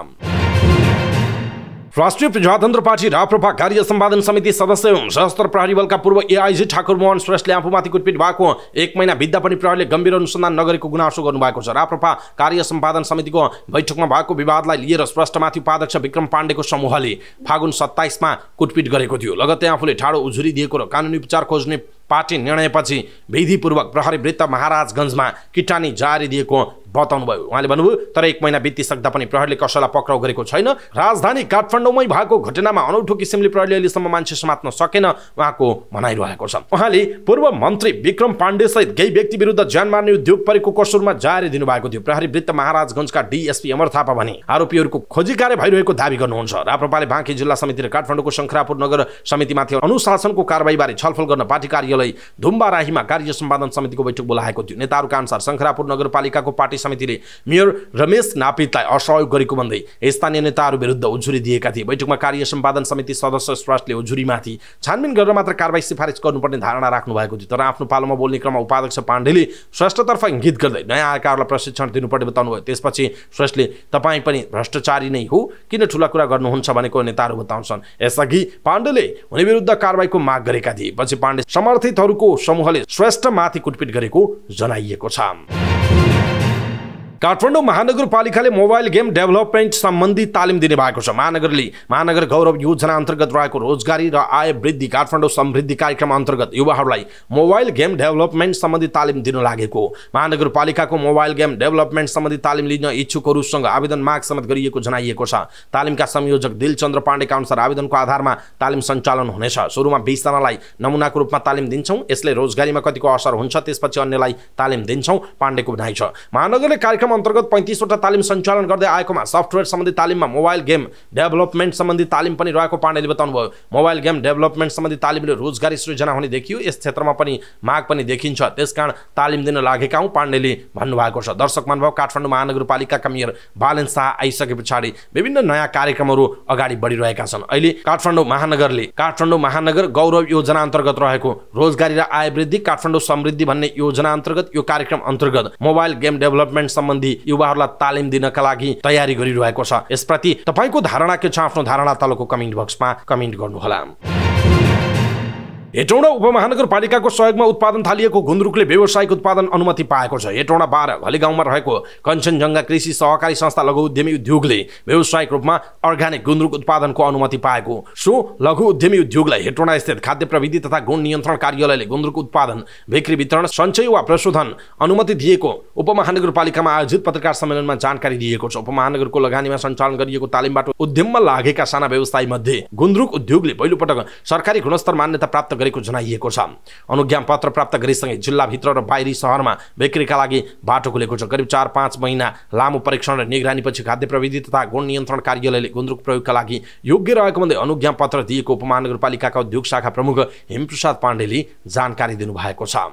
राष्ट्रिय प्रजातन्त्र पार्टी राप्रपा कार्य सम्पादन समिति सदस्य एवं सशस्त्र प्रहरी बलका पूर्व एआइजी ठाकुर मोहन श्रेष्ठले आफूमाथि कुटपिट भएको 1 महिना बित्दा पनि प्रहरीले गम्भीर अनुसन्धान नगरेको गुनासो गर्नुभएको छ। राप्रपा कार्य सम्पादन समितिको बैठकमा भएको विवादलाई लिएर श्रेष्ठमाथि उपाध्यक्ष विक्रम पाण्डेको समूहले फागुन 27 मा कुटपिट गरेको थियो। लगत्तै आफूले ठाडो उजुरी दिएको र कानुनी उपचार खोज्ने पार्टी निर्णयपछि विधिपूर्वक प्रहरी वृत्त महाराजगञ्जमा किटानी जारी दिएको बताउनुभयो। उहाँले भन्नुभयो तर 1 महिना बितिसक्दा पनि प्रहरीले कसैलाई पक्राउ गरेको छैन। राजधानी काठमाडौँमै भएको घटनामा अनौठो किसिमले प्रहरीले अहिलेसम्म मान्छे समात्न सकेन उहाँको भनाइरहेको छ। उहाँले पूर्व मन्त्री विक्रम पाण्डे सहित केही व्यक्ति विरुद्ध ज्यान मार्ने उद्योग परेको कसुरमा जारी दिनुभएको थियो। प्रहरी वृत्त महाराजगञ्जका डीएसपी अमर थापा भने आरोपीहरूको खोजी कार्य भइरहेको दावी गर्नुहुन्छ। राप्रपाले बाँकी जिल्ला समिति र काठमाडौँको शङ्खरापुर नगर समितिमाथि अनुशासनको कारबाहीबारे छलफल गर्न पार्टी कार्यालय धुम्बाराहीमा कार्य सम्पादन समितिको बैठक बोलाएको थियो। नेताहरूका अनुसार शङ्खरापुर नगरपालिकाको पार्टी समितिले मेयर रमेश नापितलाई असहयोग गरेको भन्दै स्थानीय नेताहरू विरुद्ध उजुरी दिएका थिए। बैठकमा कार्य सम्पादन समिति सदस्य श्रेष्ठले उजुरीमाथि छानबिन गरेर मात्र कारबाही सिफारिस गर्नुपर्ने धारणा राख्नु भएको थियो। तर आफ्नो पालोमा बोल्ने क्रममा उपाध्यक्ष पाण्डेले श्रेष्ठतर्फ इङ्गित गर्दै नयाँ आएकाहरूलाई प्रशिक्षण दिनुपर्ने बताउनुभयो। त्यसपछि श्रेष्ठले तपाईँ पनि भ्रष्टाचारी नै हो, किन ठुला कुरा गर्नुहुन्छ भनेको नेताहरू बताउँछन्। यसअघि पाण्डेले उनी विरुद्ध कारबाहीको माग गरेका थिए। पछि पाण्डे समर्थितहरूको समूहले श्रेष्ठमाथि कुटपिट गरेको जनाइएको छ। काठमाडौँ महानगरपालिकाले मोबाइल गेम डेभलपमेन्ट सम्बन्धी तालिम दिने भएको छ। महानगर गौरव योजना अन्तर्गत रहेको रोजगारी र आय वृद्धि काठमाडौँ समृद्धि कार्यक्रम अन्तर्गत युवाहरूलाई मोबाइल गेम डेभलपमेन्ट सम्बन्धी तालिम दिन लागेको। महानगरपालिकाको मोबाइल गेम डेभलपमेन्ट सम्बन्धी तालिम लिन इच्छुकहरूसँग आवेदन माग समेत गरिएको जनाइएको छ। तालिमका संयोजक दिलचन्द्र पाण्डेका अनुसार आवेदनको आधारमा तालिम सञ्चालन हुनेछ। सुरुमा 20 जनालाई नमुनाको रूपमा तालिम दिन्छौँ। यसले रोजगारीमा कतिको असर हुन्छ त्यसपछि अन्यलाई तालिम दिन्छौँ पाण्डेको भनाइ छ। महानगरले कार्यक्रम अन्तर्गत 35 वटा तालिम सञ्चालन गर्दै आएकोमा सफ्टवेयर सम्बन्धी तालिममा मोबाइल गेम डेभलपमेन्ट सम्बन्धी तालिम पनि रहेको पाण्डेले बताउनुभयो। मोबाइल गेम डेभलपमेन्ट सम्बन्धी तालिमले रोजगारी सृजना हुने देखियो। यस क्षेत्रमा पनि माग पनि देखिन्छ, त्यसकारण तालिम दिन लागेका हौँ पाण्डेले भन्नुभएको छ। दर्शक महानुभाव, काठमाडौँ महानगरपालिकाका मेयर बालेन शाह आइसके पछाडि विभिन्न नयाँ कार्यक्रमहरू अगाडि बढिरहेका छन्। अहिले काठमाडौँ महानगर गौरव योजना अन्तर्गत रहेको रोजगारी र आय वृद्धि काठमाडौँ समृद्धि भन्ने योजना अन्तर्गत यो कार्यक्रम अन्तर्गत मोबाइल गेम डेभलपमेन्ट सम्बन्धी युवाहरूलाई तालिम दिनका लागि तयारी गरिरहेको छ। यसप्रति तपाईको धारणा के छ? आफ्नो धारणा तलको कमेन्ट बक्समा कमेन्ट गर्नुहोला। हेटौँडा उपमहानगरपालिकाको सहयोगमा उत्पादन थालिएको गुन्द्रुकले व्यावसायिक उत्पादन अनुमति पाएको छ। हेटौँडा 12 घलेगाउँमा रहेको कञ्चनजङ्घा कृषि सहकारी संस्था लघु उद्यमी उद्योगले व्यावसायिक रूपमा अर्ग्यानिक गुन्द्रुक उत्पादनको अनुमति पाएको। सो लघु उद्यमी उद्योगलाई हेटौँडा स्थित खाद्य प्रविधि तथा गुण नियन्त्रण कार्यालयले गुन्द्रुक उत्पादन, बिक्री, वितरण, सञ्चय वा प्रशोधन अनुमति दिएको उपमहानगरपालिकामा आयोजित पत्रकार सम्मेलनमा जानकारी दिएको छ। उपमहानगरको लगानीमा सञ्चालन गरिएको तालिमबाट उद्यममा लागेका साना व्यवसायी मध्ये गुन्द्रुक उद्योगले पहिलोपटक सरकारी गुणस्तर मान्यता प्राप्त गरेको जनाइएको छ। अनुज्ञा पत्र प्राप्त गरेसँगै जिल्लाभित्र र बाहिरी शहरमा बिक्रीका लागि बाटो खुलेको छ। करिब 4-5 महिना लामो परीक्षण र निगरानीपछि खाद्य प्रविधि तथा गुण नियन्त्रण कार्यालयले गुन्द्रुक प्रयोगका लागि योग्य रहेको भन्दै अनुज्ञा पत्र दिएको उपमहानगरपालिकाका उद्योग शाखा प्रमुख हेमप्रसाद पाण्डेले जानकारी दिनुभएको छ।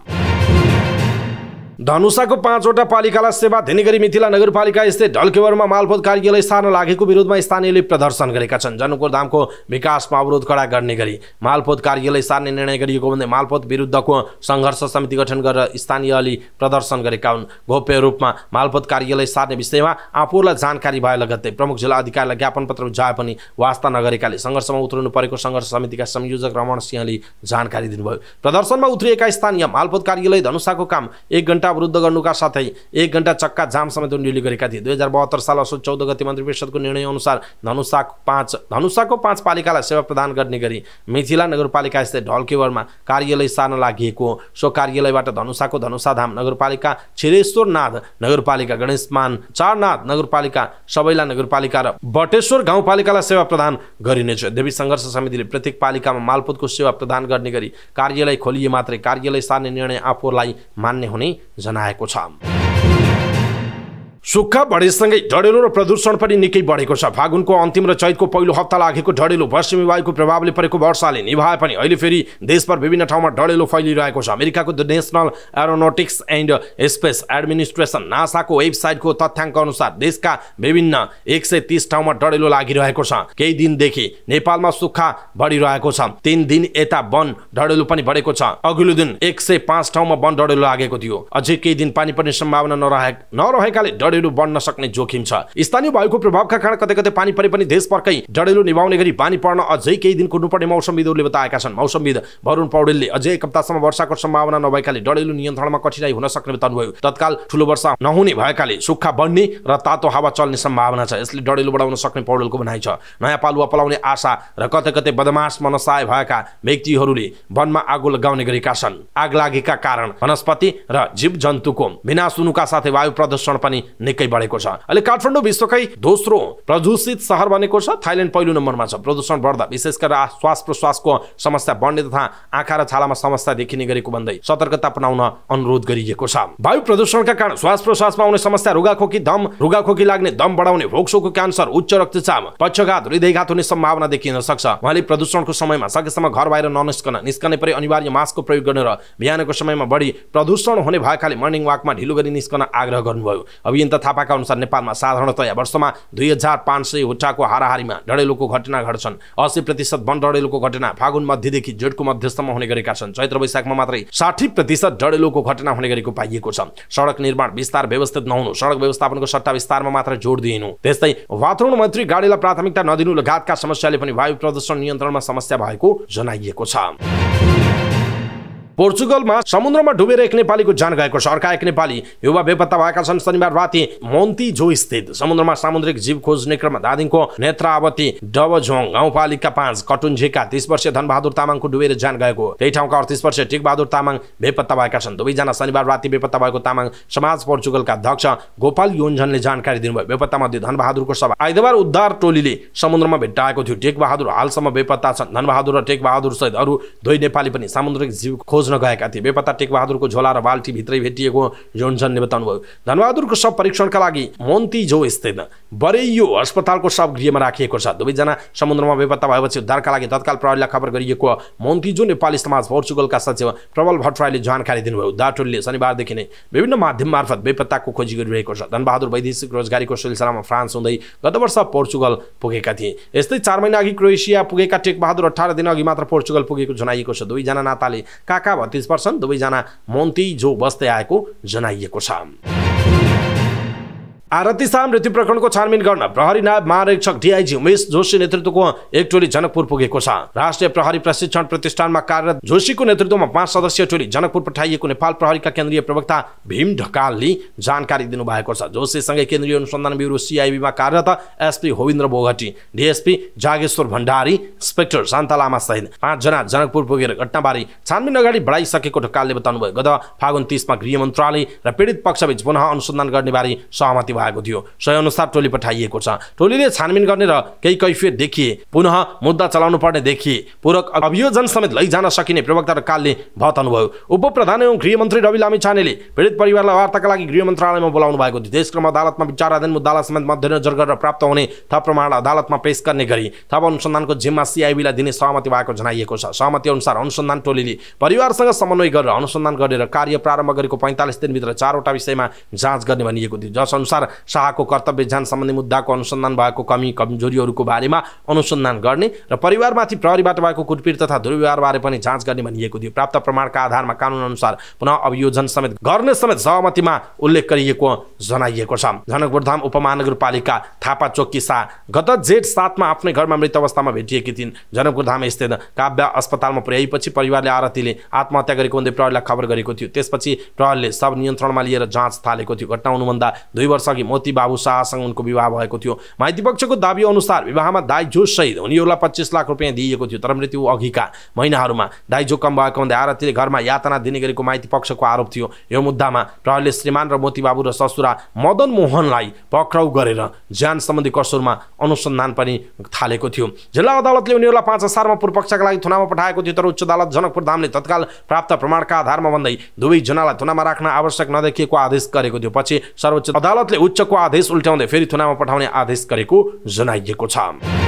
धनुषाको 5 वटा पालिकालाई सेवा दिने गरी मिथिला नगरपालिका स्थित ढल्केवरमा मालपोत कार्यालय सार्न लागेको विरोधमा स्थानीयले प्रदर्शन गरेका छन्। जनकपुरधामको विकासमा अवरोध खडा गर्ने गरी मालपोत कार्यालय सार्ने निर्णय गरिएको भन्दै मालपोत विरुद्धको सङ्घर्ष समिति गठन गरेर स्थानीयले प्रदर्शन गरेका हुन्। गोप्य रूपमा मालपोत कार्यालय सार्ने विषयमा आफूलाई जानकारी भए लगत्तै प्रमुख जिल्ला अधिकारीलाई ज्ञापन पत्र बुझाए पनि वास्ता नगरेकाले सङ्घर्षमा उत्रनु परेको सङ्घर्ष समितिका संयोजक रमण सिंहले जानकारी दिनुभयो। प्रदर्शनमा उत्रिएका स्थानीय मालपोत कार्यालय धनुषाको काम 1 घण्टा अवरुद्ध गर्नुका साथै 1 घण्टा चक्का जाम समेत उनीहरूले गरेका थिए। 2072 साल असोज 14 गते मन्त्री परिषदको निर्णय अनुसार धनुषाको 5 पालिकालाई सेवा प्रदान गर्ने गरी मिथिला नगरपालिका स्थित ढल्केवरमा कार्यालय सार्न लागि सो कार्यालयबाट धनुषाको धनुषाधाम नगरपालिका, छिरेश्वरनाथ नगरपालिका, गणेशमान चारनाथ नगरपालिका, सबैला नगरपालिका र बटेश्वर गाउँपालिकालाई सेवा प्रदान गरिनेछ। देवी सङ्घर्ष समितिले प्रत्येक पालिकामा मालपोतको सेवा प्रदान गर्ने गरी कार्यालय खोलिए मात्रै कार्यालय सार्ने निर्णय आफूलाई मान्य हुने जनाएको छ। सुक्खा बढेसँगै डढेलो र प्रदूषण पनि निकै बढेको छ। फागुनको अन्तिम र चैतको पहिलो हप्ता लागेको डढेलो पश्चिमी वायुको प्रभावले परेको वर्षाले निभाए पनि अहिले फेरि देशभर विभिन्न ठाउँमा डढेलो फैलिरहेको छ। अमेरिकाको the national aeronautics and space administration नासाको वेबसाइटको तथ्याङ्क अनुसार देशका विभिन्न 130 ठाउँमा डढेलो लागिरहेको छ। केही दिनदेखि नेपालमा सुक्खा बढिरहेको छ। 3 दिन यता वन डढेलो पनि बढेको छ। अघिल्लो दिन 105 ठाउँमा वन डढेलो लागेको थियो। अझै केही दिन पानी पर्ने सम्भावना नरहेकाले डढेलो बढ्न सक्ने जोखिम छ। स्थानीय वायुको प्रभावका कारण कतै कतै पानी परे पनि देशभरकै डढेलो निभाउने गरी पानी पर्न अझै केही दिन कुर्नुपर्ने मौसमविदहरूले बताएका छन्। मौसमविद वरुण पौडेलले अझै 1 हप्तासम्म वर्षाको सम्भावना नभएकाले डढेलो नियन्त्रणमा कठिनाई हुन सक्ने बताउनुभयो। तत्काल ठूलो वर्षा नहुने भएकाले सुक्खा बढ्ने र तातो हावा चल्ने सम्भावना छ। यसले डढेलो बढाउन सक्ने पौडेलको भनाइ छ। नयाँ पालुवा पलाउने आशा र कतै कतै बदमाश मनसाय भएका व्यक्तिहरूले वनमा आगो लगाउने गरेका छन्। आग लागेका कारण वनस्पति र जीवजन्तुको विनाश हुनुका साथै वायु प्रदूषण पनि निकै बढेको छ। अहिले काठमाडौँ विश्वकै दोस्रो प्रदूषित शहर बनेको छ। थाइल्यान्ड पहिलो नम्बरमा छ। प्रदूषण बढ्दा विशेष गरेर श्वास प्रश्वासको समस्या बढ्ने तथा आँखा र छालामा समस्या देखिने गरेको भन्दै सतर्कता अपनाउन अनुरोध गरिएको छ। वायु प्रदूषणका कारण श्वास प्रश्वासमा आउने समस्या रुगाखोकी, रुगाखोकी लाग्ने, दम बढाउने, फोक्सोको क्यान्सर, उच्च रक्तचाप, पक्षघात, हृदयघात हुने सम्भावना देखिन सक्छ। उहाँले प्रदूषणको समयमा सकेसम्म घर बाहिर निस्कने परे अनिवार्य मास्कको प्रयोग गर्ने र बिहानको समयमा बढी प्रदूषण हुने भएकाले मर्निङ वाकमा ढिलो गरी निस्कन आग्रह गर्नुभयो। अभियन्ता थापाका अनुसार नेपालमा साधारणतया वर्षमा 2500 हुट्टाको हाराहारीमा डढेलोको घटना घट्छन्। 80% वन डढेलोको घटना फागुन मध्यदेखि जेठको मध्यसम्म हुने गरेका छन्। चैत्र वैशाखमा मात्रै 60% डढेलोको घटना हुने गरेको पाइएको छ। सडक निर्माण विस्तार व्यवस्थित नहुनु, सडक व्यवस्थापनको सट्टा विस्तारमा मात्र जोड दिइनु, त्यस्तै वातावरण मन्त्री गाडीलाई प्राथमिकता नदिनु लगायतका समस्याले पनि वायु प्रदूषण नियन्त्रणमा समस्या भएको जनाइएको छ। पोर्चुगलमा समुद्रमा डुबेर एक नेपालीको ज्यान गएको छ। अर्का एक नेपाली युवा बेपत्ता भएका छन्। शनिबार राति मोन्तिजो स्थित समुद्रमा सामुद्रिक जीव खोज्ने क्रममा दादिङको नेत्रावती डबझोङ गाउँपालिका 5 कटुन्झेका 30 वर्षीय धनबहादुर तामाङको डुबेर ज्यान गएको। त्यही ठाउँका 38 वर्षीय टेकबहादुर तामाङ बेपत्ता भएका छन्। दुवैजना शनिबार राति बेपत्ता भएको तामाङ समाज पोर्चुगलका अध्यक्ष गोपाल योन्जनले जानकारी दिनुभयो। बेपत्ता मध्ये धनबहादुरको शव आइतबार उद्धार टोलीले समुद्रमा भेट्टाएको थियो। टेकबहादुर हालसम्म बेपत्ता छन्। धनबहादुर र टेकबहादुर सहित अरू 2 नेपाली पनि सामुद्रिक जीव खोज्न गएका थिए। बेपत्ता टेकबहादुरको झोला र बाल्टी भित्रै भेटिएको योन्जनले बताउनुभयो। धनबहादुरको शव परीक्षणका लागि मोन्तिजो स्थित बरेइयो अस्पतालको शवगृहमा राखिएको छ। दुवैजना समुद्रमा बेपत्ता भएपछि उद्धारका लागि तत्काल प्रहरीलाई खबर गरिएको मोन्तिजो नेपाली समाज पोर्चुगलका सचिव प्रबल भट्टराईले जानकारी दिनुभयो। उद्धार टोलीले शनिबारदेखि नै विभिन्न माध्यम मार्फत बेपत्ताको खोजी गरिरहेको छ। धनबहादुर वैदेशिक रोजगारीको सिलसिलामा फ्रान्स हुँदै गत वर्ष पोर्चुगल पुगेका थिए। यस्तै 4 महिना अघि क्रोएसिया पुगेका टेकबहादुर 18 दिन अघि मात्र पोर्चुगल पुगेको जनाइएको छ। दुवैजना नाताले काका भतिज पर्छन्। दुवैजना मोन्तिजो बस्दै आएको जनाइएको छ। आरती शाह मृत्यु प्रकरणको छानबिन गर्न प्रहरी नायब महानिरीक्षक डीआईजी उमेश जोशी नेतृत्वको एक टोली जनकपुर पुगेको छ। राष्ट्रिय प्रहरी प्रशिक्षण प्रतिष्ठानमा कार्यरत जोशीको नेतृत्वमा 5 सदस्यीय टोली जनकपुर पठाइएको नेपाल प्रहरीका केन्द्रीय प्रवक्ता भीम ढकालले जानकारी दिनुभएको छ। जोशीसँगै केन्द्रीय अनुसन्धान ब्युरो सीआईबीमा कार्यरत SP Hovindra Bogati, DSP Jageshwar Bhandari, inspector Shanta Lama सहित 5 जना जनकपुर पुगेर घटनाबारे छानबिन अगाडि बढाइसकेको ढकालले बताउनुभयो। गत फागुन 30 मा गृह मन्त्रालय र पीडित पक्षबीच पुनः अनुसन्धान गर्ने बारे सहमति भएको थियो। सही अनुसार टोली पठाइएको छ। टोलीले छानबिन गर्ने र केही कैफियत देखिए पुनः मुद्दा चलाउनु पर्ने देखिए पूरक अभियोजन समेत लैजान सकिने प्रवक्ता ढकालले बताउनुभयो। उपप्रधान एवं गृहमन्त्री रवि लामिछानेले पीडित परिवारलाई वार्ताका लागि गृह मन्त्रालयमा बोलाउनु भएको थियो। त्यसक्रममा अदालतमा विचाराधीन मुद्दालाई समेत मध्यनजर गरेर प्राप्त हुने थप प्रमाण अदालतमा पेश गर्ने गरी थप अनुसन्धानको जिम्मा सीआईबीलाई दिने सहमति भएको जनाइएको छ। सहमति अनुसार अनुसन्धान टोलीले परिवारसँग समन्वय गरेर अनुसन्धान गरेर कार्य प्रारम्भ गरेको 45 दिनभित्र 4 वटा विषयमा जाँच गर्ने भनिएको थियो। जस अनुसार शाहको कर्तव्य जान सम्बन्धी मुद्दाको अनुसन्धान भएको कमी कमजोरीहरूको बारेमा अनुसन्धान गर्ने र परिवारमाथि प्रहरीबाट भएको कुटपिट तथा दुर्व्यवहारबारे पनि जाँच गर्ने भनिएको थियो। प्राप्त प्रमाणका आधारमा कानुन अनुसार पुनः अभियोजन समेत गर्ने समेत सहमतिमा उल्लेख गरिएको जनाइएको छ। जनकपुरधाम उपमहानगरपालिका थापा चोकी शाह गत जेठ 7 मा आफ्नै घरमा मृत अवस्थामा भेटिएकी थिइन्। जनकपुरधाम स्थित काव्य अस्पतालमा पुर्याएपछि परिवारले आरतीले आत्महत्या गरेको भन्दै प्रहरीलाई खबर गरेको थियो। त्यसपछि प्रहरीले सब नियन्त्रणमा लिएर जाँच थालेको थियो। घटना हुनुभन्दा 2 वर्ष अघि मोती बाबु शाहसँग उनको विवाह भएको थियो। माइती पक्षको दाबी अनुसार विवाहमा दाइजो सहित उनीहरूलाई 25 लाख रुपियाँ दिइएको थियो। तर मृत्यु अघिका महिनाहरूमा दाइजो कम भएको भन्दै आरतीले घरमा यातना दिने गरेको माइती पक्षको आरोप थियो। यो मुद्दामा प्रहरीले श्रीमान र मोती बाबु र ससुरा मदन मोहनलाई पक्राउ गरेर ज्यान सम्बन्धी कसुरमा अनुसन्धान पनि थालेको थियो। जिल्ला अदालतले उनीहरूलाई 5 असारमा पूर्वपक्षका लागि थुनामा पठाएको थियो। तर उच्च अदालत जनकपुरधामले तत्काल प्राप्त प्रमाणका आधारमा भन्दै दुवै जनालाई थुनामा राख्न आवश्यक नदेखिएको आदेश गरेको थियो। पछि सर्वोच्च अदालतले उच्चको आदेश उल्ट्याउँदै फेरि थुनामा पठाउने आदेश गरेको जनाइएको छ।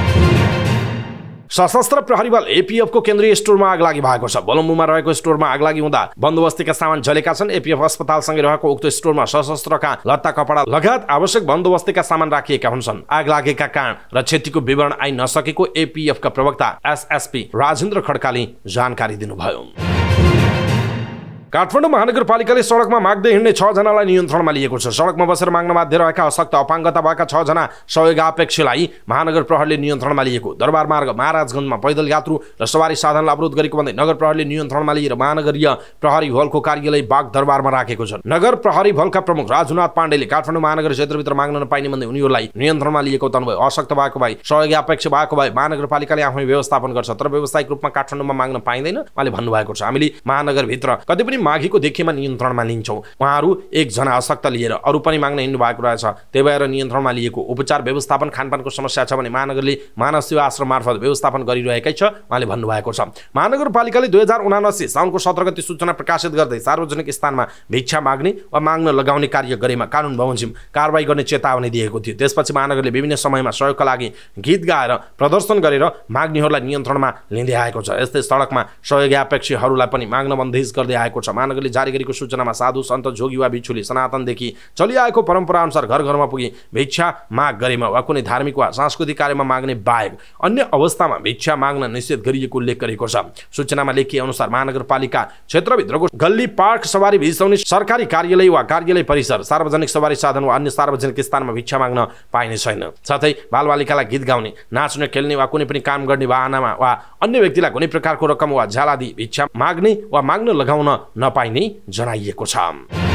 सशस्त्र प्रहरी बल एपीएफको केन्द्रीय स्टोरमा आगलागी भएको छ। बलम्बुमा रहेको स्टोरमा आगलागी हुँदा बन्दोबस्तीका सामान जलेका छन्। एपीएफ अस्पतालसँगै रहेको उक्त स्टोरमा सशस्त्रका लत्ता कपडा लगायत आवश्यक बन्दोबस्तीका सामान राखिएका हुन्छन्। आग लागेका कारण र क्षतिको विवरण आइ नसकेको एपीएफका प्रवक्ता एसएसपी राजेन्द्र खड्काले जानकारी दिनुभयो। काठमाडौँ महानगरपालिकाले सडकमा माग्दै हिँड्ने 6 जनालाई नियन्त्रणमा लिएको छ। सडकमा बसेर माग्न बाध्य रहेका अशक्त अपाङ्गता भएका 6 जना सहयोगापेक्षीलाई महानगर प्रहरीले नियन्त्रणमा लिएको। दरबार मार्ग महाराजगञ्जमा पैदल यात्रु र सवारी साधनलाई अवरोध गरेको भन्दै नगर प्रहरीले नियन्त्रणमा लिएर महानगरीय प्रहरी भवनको कार्यालय बाग दरबारमा राखेको छ। नगर प्रहरी भवका प्रमुख राजुनाथ पाण्डेले काठमाडौँ महानगर क्षेत्रभित्र माग्न नपाइने भन्दै उनीहरूलाई नियन्त्रणमा लिएको बताउनुभयो। अशक्त भएको भए सहयोगापेक्षी भएको भए महानगरपालिकाले आफै व्यवस्थापन गर्छ, तर व्यावसायिक रूपमा काठमाडौँमा माग्न पाइँदैन उहाँले भन्नुभएको छ। हामीले महानगरभित्र कतै पनि मागेको देखिएमा नियन्त्रणमा लिन्छौँ। उहाँहरू 1 जना अशक्त लिएर अरू पनि माग्न हिँड्नु भएको रहेछ, त्यही भएर नियन्त्रणमा लिएको। उपचार व्यवस्थापन खानपानको समस्या छ भने महानगरले मानव सेवा आश्रम मार्फत व्यवस्थापन गरिरहेकै छ उहाँले भन्नुभएको छ। महानगरपालिकाले 2079 साउनको 17 गते सूचना प्रकाशित गर्दै सार्वजनिक स्थानमा भिक्षा माग्ने वा माग्न लगाउने कार्य गरेमा कानुन बमोजिम कारबाही गर्ने चेतावनी दिएको थियो। त्यसपछि महानगरले विभिन्न समयमा सहयोगका लागि गीत गाएर प्रदर्शन गरेर माग्नेहरूलाई नियन्त्रणमा लिँदै आएको छ। यस्तै सडकमा सहयोगापेक्षीहरूलाई पनि माग्न बन्देज गर्दै आएको छ। महानगरले जारी गरेको सूचनामा साधु सन्त जोगी वा भिक्षुले सनातनदेखि चलिआएको परम्परा अनुसार घर घरमा पुगी भिक्षा माग गरेमा वा कुनै धार्मिक वा सांस्कृतिक कार्यमा माग्ने बाहेक अन्य अवस्थामा भिक्षा माग्न निषेध गरिएको उल्लेख गरेको छ। सूचनामा लेखिए अनुसार महानगरपालिका क्षेत्रभित्रको गल्ली पार्क सवारी भिसाउने सरकारी कार्यालय वा कार्यालय परिसर सार्वजनिक सवारी साधन वा अन्य सार्वजनिक स्थानमा भिक्षा माग्न पाइने छैन। साथै बालबालिकालाई गीत गाउने, नाच्ने, खेल्ने वा कुनै पनि काम गर्ने वाहनमा वा अन्य व्यक्तिलाई कुनै प्रकारको रकम वा झ्यालादी भिक्षा माग्ने वा माग्न लगाउन नपाइने जनाइएको छ।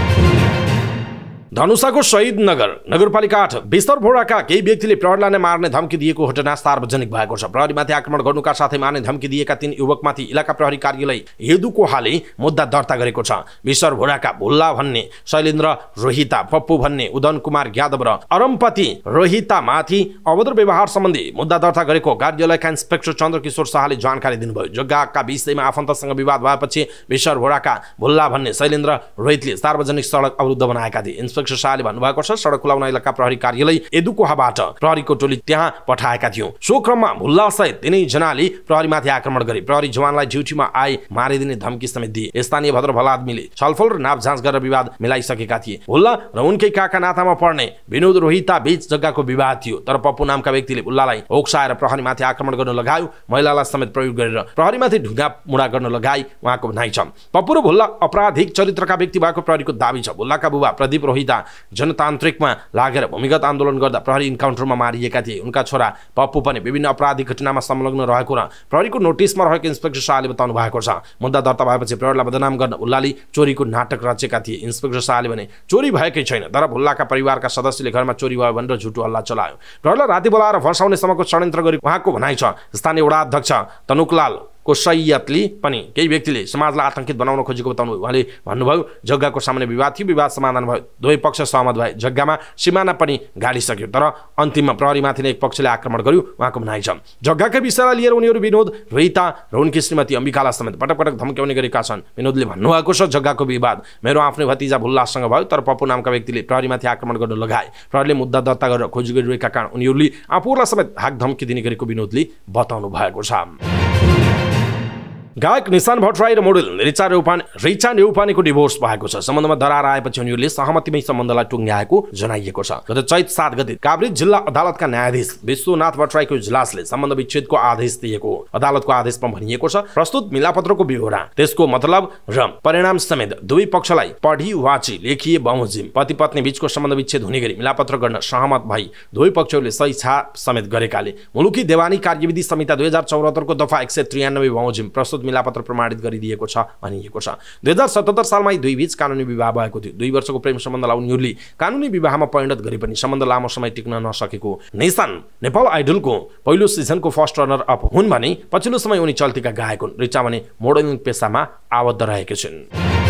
धनुषाको शहीद नगर नगरपालिका 8 बिस्तर भोडाका केही व्यक्तिले प्रहरीलाई नै मार्ने धम्की दिएको घटना सार्वजनिक भएको छ। प्रहरीमाथि आक्रमण गर्नुका साथै मार्ने धम्की दिएका 3 युवकमाथि इलाका प्रहरी कार्यालय हेदुकोहाले मुद्दा दर्ता गरेको छ। बिस्तर भोडाका भुल्ला भन्ने शैलेन्द्र रोहिता, पप्पू भन्ने उदन कुमार यादव र अरमपति रोहितामाथि अभद्र व्यवहार सम्बन्धी मुद्दा दर्ता गरेको कार्यालयका इन्स्पेक्टर चन्द्रकिशोर शाहले जानकारी दिनुभयो। जग्गाका विषयमा आफन्तसँग विवाद भएपछि बिस्तर भोडाका भुल्ला भन्ने शैलेन्द्र रोहितले सार्वजनिक सडक अवरुद्ध बनाएका थिए। इन्स्पेक्टर शाहले भन्नुभएको छ, सडक खुलाउन इलाका प्रहरी कार्यालय एदुकोहाबाट प्रहरीको टोली त्यहाँ पठाएका थियौं। सो क्रममा भुल्ला सहित 3 जनाले प्रहरीमाथि आक्रमण गरे। प्रहरी जवानलाई ड्युटीमा आए मारिदिने धम्की समेत दिए। स्थानीय भद्र भला आदमीले छलफल र नाप जाँच गरेर विवाद मिलाइसकेका थिए। भुल्ला र उनकै काका नातामा पर्ने विनोद रोहिता बीच जग्गाको विवाद थियो, तर पप्पू नामका व्यक्तिले भुल्लालाई ओक्साएर प्रहरीमाथि आक्रमण गर्न लगायो। महिलालाई समेत प्रयोग गरेर प्रहरीमाथि ढुङ्गा मुडा गर्न लगाई उहाँको भनाइ छ। पप्पू र भुल्ला अपराधिक चरित्रका व्यक्ति भएको प्रहरीको दाबी छ। भुल्लाका बुबा प्रदीप रोहिता पिता जनतान्त्रिकमा लागेर भूमिगत आन्दोलन गर्दा प्रहरी इन्काउन्टरमा मारिएका थिए। उनका छोरा पप्पू पनि विभिन्न आपराधिक घटनामा संलग्न रहेको र प्रहरीको नोटिसमा रहेको इन्स्पेक्टर शाहले बताउनु भएको छ। मुद्दा दर्ता भएपछि प्रहरीलाई बदनाम गर्न भुल्लाले चोरीको नाटक रचेका थिए। इन्स्पेक्टर शाहले भने चोरी भएकै छैन, तर भुल्लाका परिवारका सदस्यले घरमा चोरी भयो भनेर झुटो हल्ला चलायो। प्रहरीलाई राति बोलाएर फर्साउने सम्मको षड्यन्त्र गरी उहाँको भनाइ छ। स्थानीय वडा अध्यक्ष तनुकलाल को सैयदले पनि केही व्यक्तिले समाजलाई आतंकित बनाउन खोजेको बताउनु भयो। उहाँले भन्नुभयो जग्गाको सामान्य विवाद थियो, विवाद समाधान भयो, दुवै पक्ष सहमत भए, जग्गामा सिमाना पनि गाडिसक्यो, तर अन्तिममा प्रहरीमाथि नै एक पक्षले आक्रमण गर्यो उहाँको भनाइ छ। जग्गाकै विषयलाई लिएर उनीहरू विनोद रोहिता र उनकी श्रीमती अम्बिकालाई समेत पटक पटक धम्क्याउने गरेका छन्। विनोदले भन्नुभएको छ जग्गाको विवाद मेरो आफ्नै भतिजा भुल्लासँग भयो, तर पप्पू नामका व्यक्तिले प्रहरीमाथि आक्रमण गर्न लगाए। प्रहरीले मुद्दा दर्ता गरेर खोजी गरिरहेका कारण उनीहरूले आफूलाई समेत हाक धम्की दिने गरेको विनोदले बताउनु भएको छ। गायक निशान भट्टराई र मोडेल रिचा नेउपानेको डिभोर्स भएको छ। सम्बन्धमा दरार आएपछि उनीहरूले सहमतिमै सम्बन्धलाई टुङ्ग्याएको जनाइएको छ। गत चैत 7 गते काभ्रे जिल्ला अदालतका न्यायाधीश विश्वनाथ भट्टराईको इजलासले सम्बन्ध विच्छेदको आदेश दिएको। अदालतको आदेशमा भनिएको छ प्रस्तुत मिलापत्रको ब्यौरा, त्यसको मतलब र परिणाम समेत दुवै पक्षलाई पढी वाची लेखिए बमोजिम पति पत्नी बीचको सम्बन्ध विच्छेद हुने गरी मिलापत्र गर्न सहमत भई दुवै पक्षहरूले सही छाप समेत गरेकाले मुलुकी देवानी कार्यविधि संहिता 2074 को दफा 193 बमोजिम प्रस्तुत मिलापत्र प्रमाणित गरिदिएको छ भनिएको छ। 2077 सालमा दुई बीच कानुनी विवाह भएको थियो। 2 वर्षको प्रेम सम्बन्धलाई उनीहरूले कानुनी विवाहमा परिणत गरे पनि सम्बन्ध लामो समय टिक्न नसकेको। निशान नेपाल आइडलको पहिलो सिजनको फर्स्ट रनर अप हुन् भने पछिल्लो समय उनी चल्तीका गायक हुन्। रिचा भने मोडलिङ पेसामा आबद्ध रहेकी छिन्।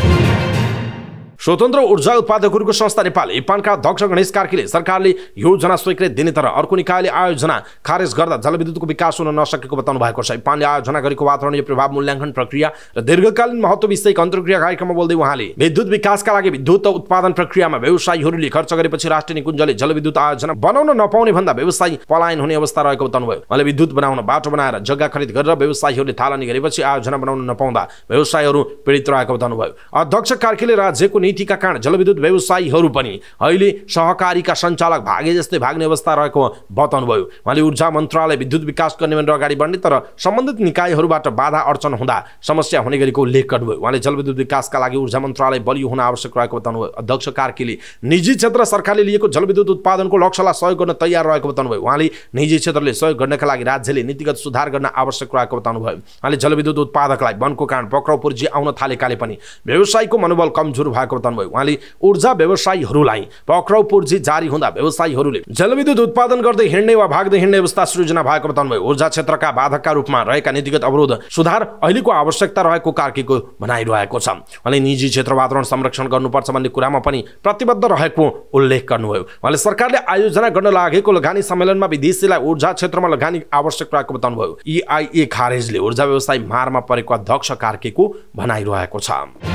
स्वतन्त्र ऊर्जा उत्पादकहरूको संस्था नेपाल इपानका अध्यक्ष गणेश कार्कीले सरकारले योजना स्वीकृति दिने तर अर्को निकायले आयोजना खारेज गर्दा जलविद्युतको विकास हुन नसकेको बताउनु भएको छ। इपानले आयोजना गरेको वातावरणीय प्रभाव मूल्याङ्कन प्रक्रिया र दीर्घकालीन महत्त्व विषयक अन्तर्क्रिया कार्यक्रममा बोल्दै उहाँले विद्युत विकासका लागि विद्युत उत्पादन प्रक्रियामा व्यवसायीहरूले खर्च गरेपछि राष्ट्रिय निकुञ्जले जलविद्युत आयोजना बनाउन नपाउने भन्दा व्यवसायी पलायन हुने अवस्था रहेको बताउनुभयो। उहाँले विद्युत बनाउन बाटो बनाएर जग्गा खरिद गरेर व्यवसायीहरूले थालनी गरेपछि आयोजना बनाउन नपाउँदा व्यवसायीहरू पीडित रहेको बताउनुभयो। अध्यक्ष कार्कीले राज्यको नीतिका कारण जलविद्युत व्यवसायीहरू पनि अहिले सहकारीका सञ्चालक भागे जस्तै भाग्ने अवस्था रहेको बताउनुभयो। उहाँले ऊर्जा मन्त्रालय विद्युत विकास गर्ने भनेर अगाडि बढ्ने तर सम्बन्धित निकायहरूबाट बाधा अड्चन हुँदा समस्या हुने गरेको उल्लेख गर्नुभयो। उहाँले जलविद्युत विकासका लागि ऊर्जा मन्त्रालय बलियो हुन आवश्यक रहेको बताउनुभयो। अध्यक्ष कार्कीले निजी क्षेत्र सरकारले लिएको जलविद्युत उत्पादनको लक्ष्यलाई सहयोग गर्न तयार रहेको बताउनुभयो। उहाँले निजी क्षेत्रले सहयोग गर्नका लागि राज्यले नीतिगत सुधार गर्न आवश्यक रहेको बताउनुभयो। उहाँले जलविद्युत उत्पादकलाई वनको कारण पक्राउ पुर्जी आउन थालेकाले पनि व्यवसायीको मनोबल कमजोर भएको बताउनुभयो। उहाँले ऊर्जा व्यवसायीहरूलाई पक्राउ पुर्जी जारी हुँदा व्यवसायीहरूले जलविद्युत उत्पादन गर्दै हिँड्ने वा भाग्दै हिँड्ने अवस्था सृजना भएको बताउनुभयो। ऊर्जा क्षेत्रका बाधकका रूपमा रहेका नीतिगत अवरोध सुधार अहिलेको आवश्यकता रहेको कार्कीको भनाइरहेको छ। उहाँले निजी क्षेत्र वातावरण संरक्षण गर्नुपर्छ भन्ने कुरामा पनि प्रतिबद्ध रहेको उल्लेख गर्नुभयो। उहाँले सरकारले आयोजना गर्न लागेको लगानी सम्मेलनमा विदेशीलाई ऊर्जा क्षेत्रमा लगानी आवश्यक रहेको बताउनुभयो। EIA खारेजले ऊर्जा व्यवसाय मारमा परेको अध्यक्ष कार्कीको भनाइरहेको छ।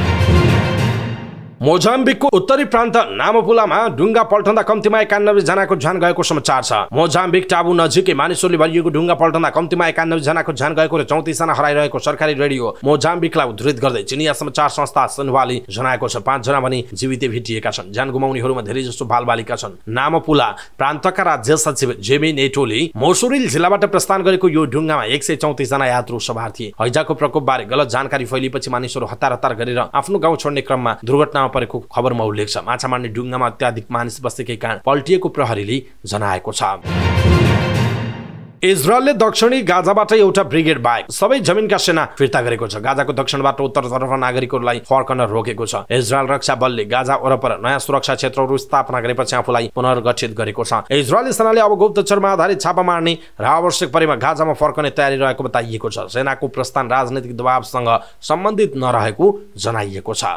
मोजाम्बिकको उत्तरी प्रान्त नामपुलामा डुङ्गा पल्टँदा कम्तीमा 91 जनाको ज्यान गएको समाचार छ। मोजाम्बिक टाबु नजिकै मानिसहरूले भरिएको डुङ्गा पल्टँदा कम्तीमा 91 जनाको ज्यान गएको र 34 जना हराइरहेको सरकारी रेडियो मोजाम्बिकलाई उद्धृत गर्दै चिनिया समाचार संस्था सिन्हुवाले जनाएको छ। 5 जना भने जीवितै भेटिएका छन्। ज्यान गुमाउनेहरूमा धेरै जसो बालबालिका छन्। नामपुला प्रान्तका राज्य सचिव जेमी नेटोले मोसुरिल जिल्लाबाट प्रस्थान गरेको यो डुङ्गामा 134 जना यात्रु सवार थिए। हैजाको प्रकोपबारे गलत जानकारी फैलिएपछि मानिसहरू हतार गरेर आफ्नो गाउँ छोड्ने क्रममा दुर्घटना परेको खबरमा उल्लेख छ। माछा मार्ने डुङ्गामा अत्याधिक मानिस बसेकै कारण पल्टिएको प्रहरीले जनाएको छ। इजरायलले दक्षिणी गाजाबाट एउटा ब्रिगेड बाहेक सबै जमिनका सेना फिर्ता गरेको छ। गाजाको दक्षिणबाट उत्तरतर्फ नागरिकहरूलाई फर्कन रोकेको छ। इजरायल रक्षा बलले गाजा वरपर नयाँ सुरक्षा क्षेत्रहरू स्थापना गरेपछि आफूलाई पुनर्गठित गरेको छ। इजरायली सेनाले अब गुप्तचरमा आधारित छापा मार्ने र आवश्यक परेमा गाजामा फर्कने तयारी रहेको बताइएको छ। सेनाको प्रस्थान राजनैतिक दबावसँग सम्बन्धित नरहेको जनाइएको छ।